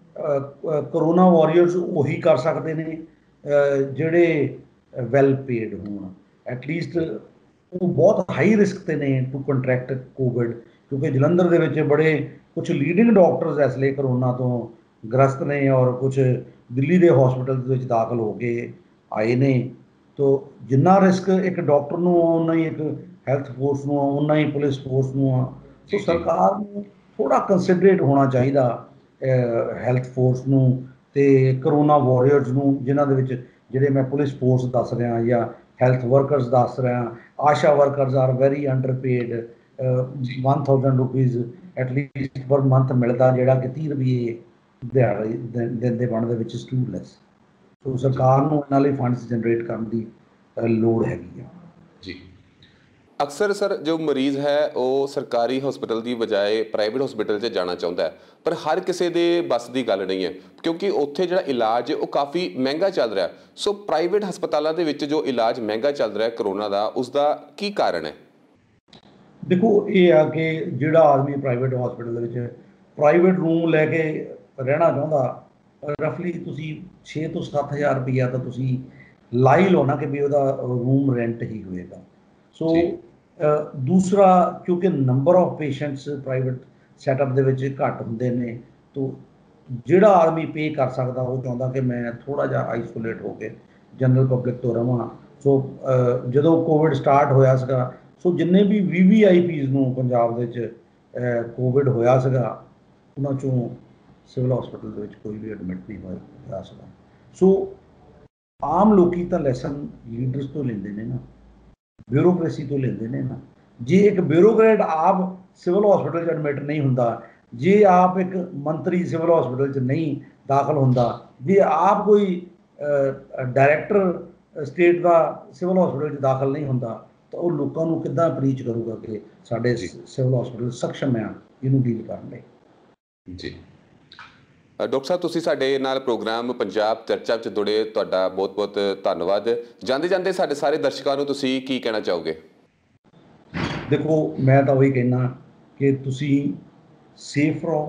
करोना वॉरियर्स उही कर सकते हैं जिहड़े वैल पेड होण। एटलीस्ट वो बहुत हाई रिस्क ते ने टू कंट्रैक्ट कोविड क्योंकि जलंधर दे विच बड़े कुछ लीडिंग डॉक्टर्स इसलिए करोना तो ग्रस्त ने और कुछ दिल्ली के हॉस्पिटल दाखिल हो के आए ने। तो जिन्ना रिस्क एक डॉक्टर नूं उन्ना ही एक हैल्थ फोर्स नूं उन्ना ही पुलिस फोर्स नूं आ। तो सरकार नूं थोड़ा कंसिडरेट होना चाहिए हैल्थ फोर्स नूं ते करोना वॉरियर्स नूं जिन्हां दे विच जिहड़े मैं पुलिस फोर्स दस रहा या हैल्थ वर्कर्स दस रहा। ASHA workers are very underpaid. One thousand rupees at least per month मिलता जोड़ा कि तीह रुपये दिहाड़ी दिन के बनते विच स्टूडलेस। तो सरकार नूं इन्हां लई फंड्स जनरेट करने की लोड़ हैगी है जी। अक्सर सर जो मरीज़ है वो सरकारी हॉस्पिटल की बजाय प्राइवेट हॉस्पिटल से जाना चाहता है पर हर किसी के बस की गल नहीं है क्योंकि उत्थे जो इलाज है वो काफ़ी महंगा चल रहा है। सो प्राइवेट हस्पतालों के विच जो इलाज महंगा चल रहा है करोना का उसका की कारण है? देखो ये आ कि जिहड़ा आदमी प्राइवेट हॉस्पिटल के प्राइवेट रूम लैके रहना चाहता रफली तुसी छे तो सत्त हज़ार रुपया तो तुसी ला ही लो ना कि भी वह रूम रेंट ही होएगा। सो दूसरा क्योंकि number of patients private setup दे विच घट हुंदे ने तो जिहड़ा आदमी पे कर सकता वो चाहता कि मैं थोड़ा जिहा आइसोलेट होके जनरल पब्लिक तो रवां। सो जदों कोविड स्टार्ट होया सीगा सो जिन्ने भी वी वी आई पीज़ नूं पंजाब दे विच कोविड होया सीगा उन्हां चों सिविल हॉस्पिटल दे विच कोई भी एडमिट नहीं होया सीगा। सो आम लोकी तां लैसन लीडर्स तो लेंदे ने ना ब्यूरोक्रेसी तो लेंदे ने ना। जे एक ब्यूरोक्रेट आप सिविल हॉस्पिटल एडमिट नहीं हुंदा जे आप एक मंत्री सिविल हॉस्पिटल नहीं दाखिल हुंदा जे आप कोई डायरैक्टर स्टेट का सिविल हॉस्पिटल दाखिल नहीं हुंदा तो वो लोगों को किद्दां प्रीच करूगा कि साडे सिविल हॉस्पिटल सक्षम है इनू डील करने जी। डॉक्टर साहब तुसीं साडे नाल प्रोग्राम पंजाब चर्चा विच जुड़े तुहाडा बहुत बहुत धन्नवाद। जांदे जांदे साडे सारे दर्शकों को तुसीं की कहना चाहोगे? देखो मैं तो वही कहना कि तुसीं सेफ रहो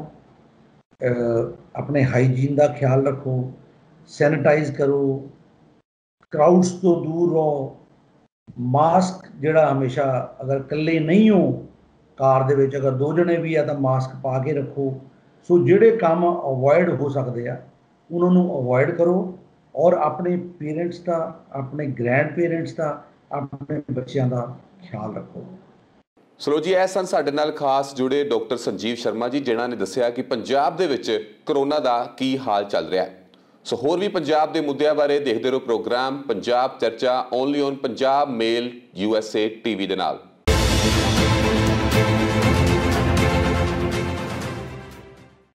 अपने हाइजीन का ख्याल रखो सैनिटाइज करो क्राउड्स तो दूर रहो मास्क जिहड़ा हमेशा अगर कल्ले नहीं हो कार दे विच अगर दो जने भी है तो मास्क पा के रखो। सो जिहड़े काम अवॉइड हो सकते हैं उन्होंने अवॉइड करो और अपने पेरेंट्स का अपने ग्रैंड पेरेंट्स का अपने बच्चों का ख्याल रखो। सलो जी ਇਹ ਸਨ ਸਾਡੇ ਨਾਲ ਖਾਸ ਜੁੜੇ ਡਾਕਟਰ ਸੰਜੀਵ ਸ਼ਰਮਾ ਜੀ ਜਿਨ੍ਹਾਂ ਨੇ ਦੱਸਿਆ ਕਿ ਪੰਜਾਬ ਦੇ ਵਿੱਚ ਕਰੋਨਾ ਦਾ ਕੀ ਹਾਲ ਚੱਲ ਰਿਹਾ ਹੈ। ਸੋ ਹੋਰ ਵੀ ਪੰਜਾਬ ਦੇ ਮੁੱਦਿਆਂ ਬਾਰੇ ਦੇਖਦੇ ਰਹੋ ਪ੍ਰੋਗਰਾਮ ਪੰਜਾਬ ਚਰਚਾ only on Punjab Mail U S A TV ਦੇ ਨਾਲ।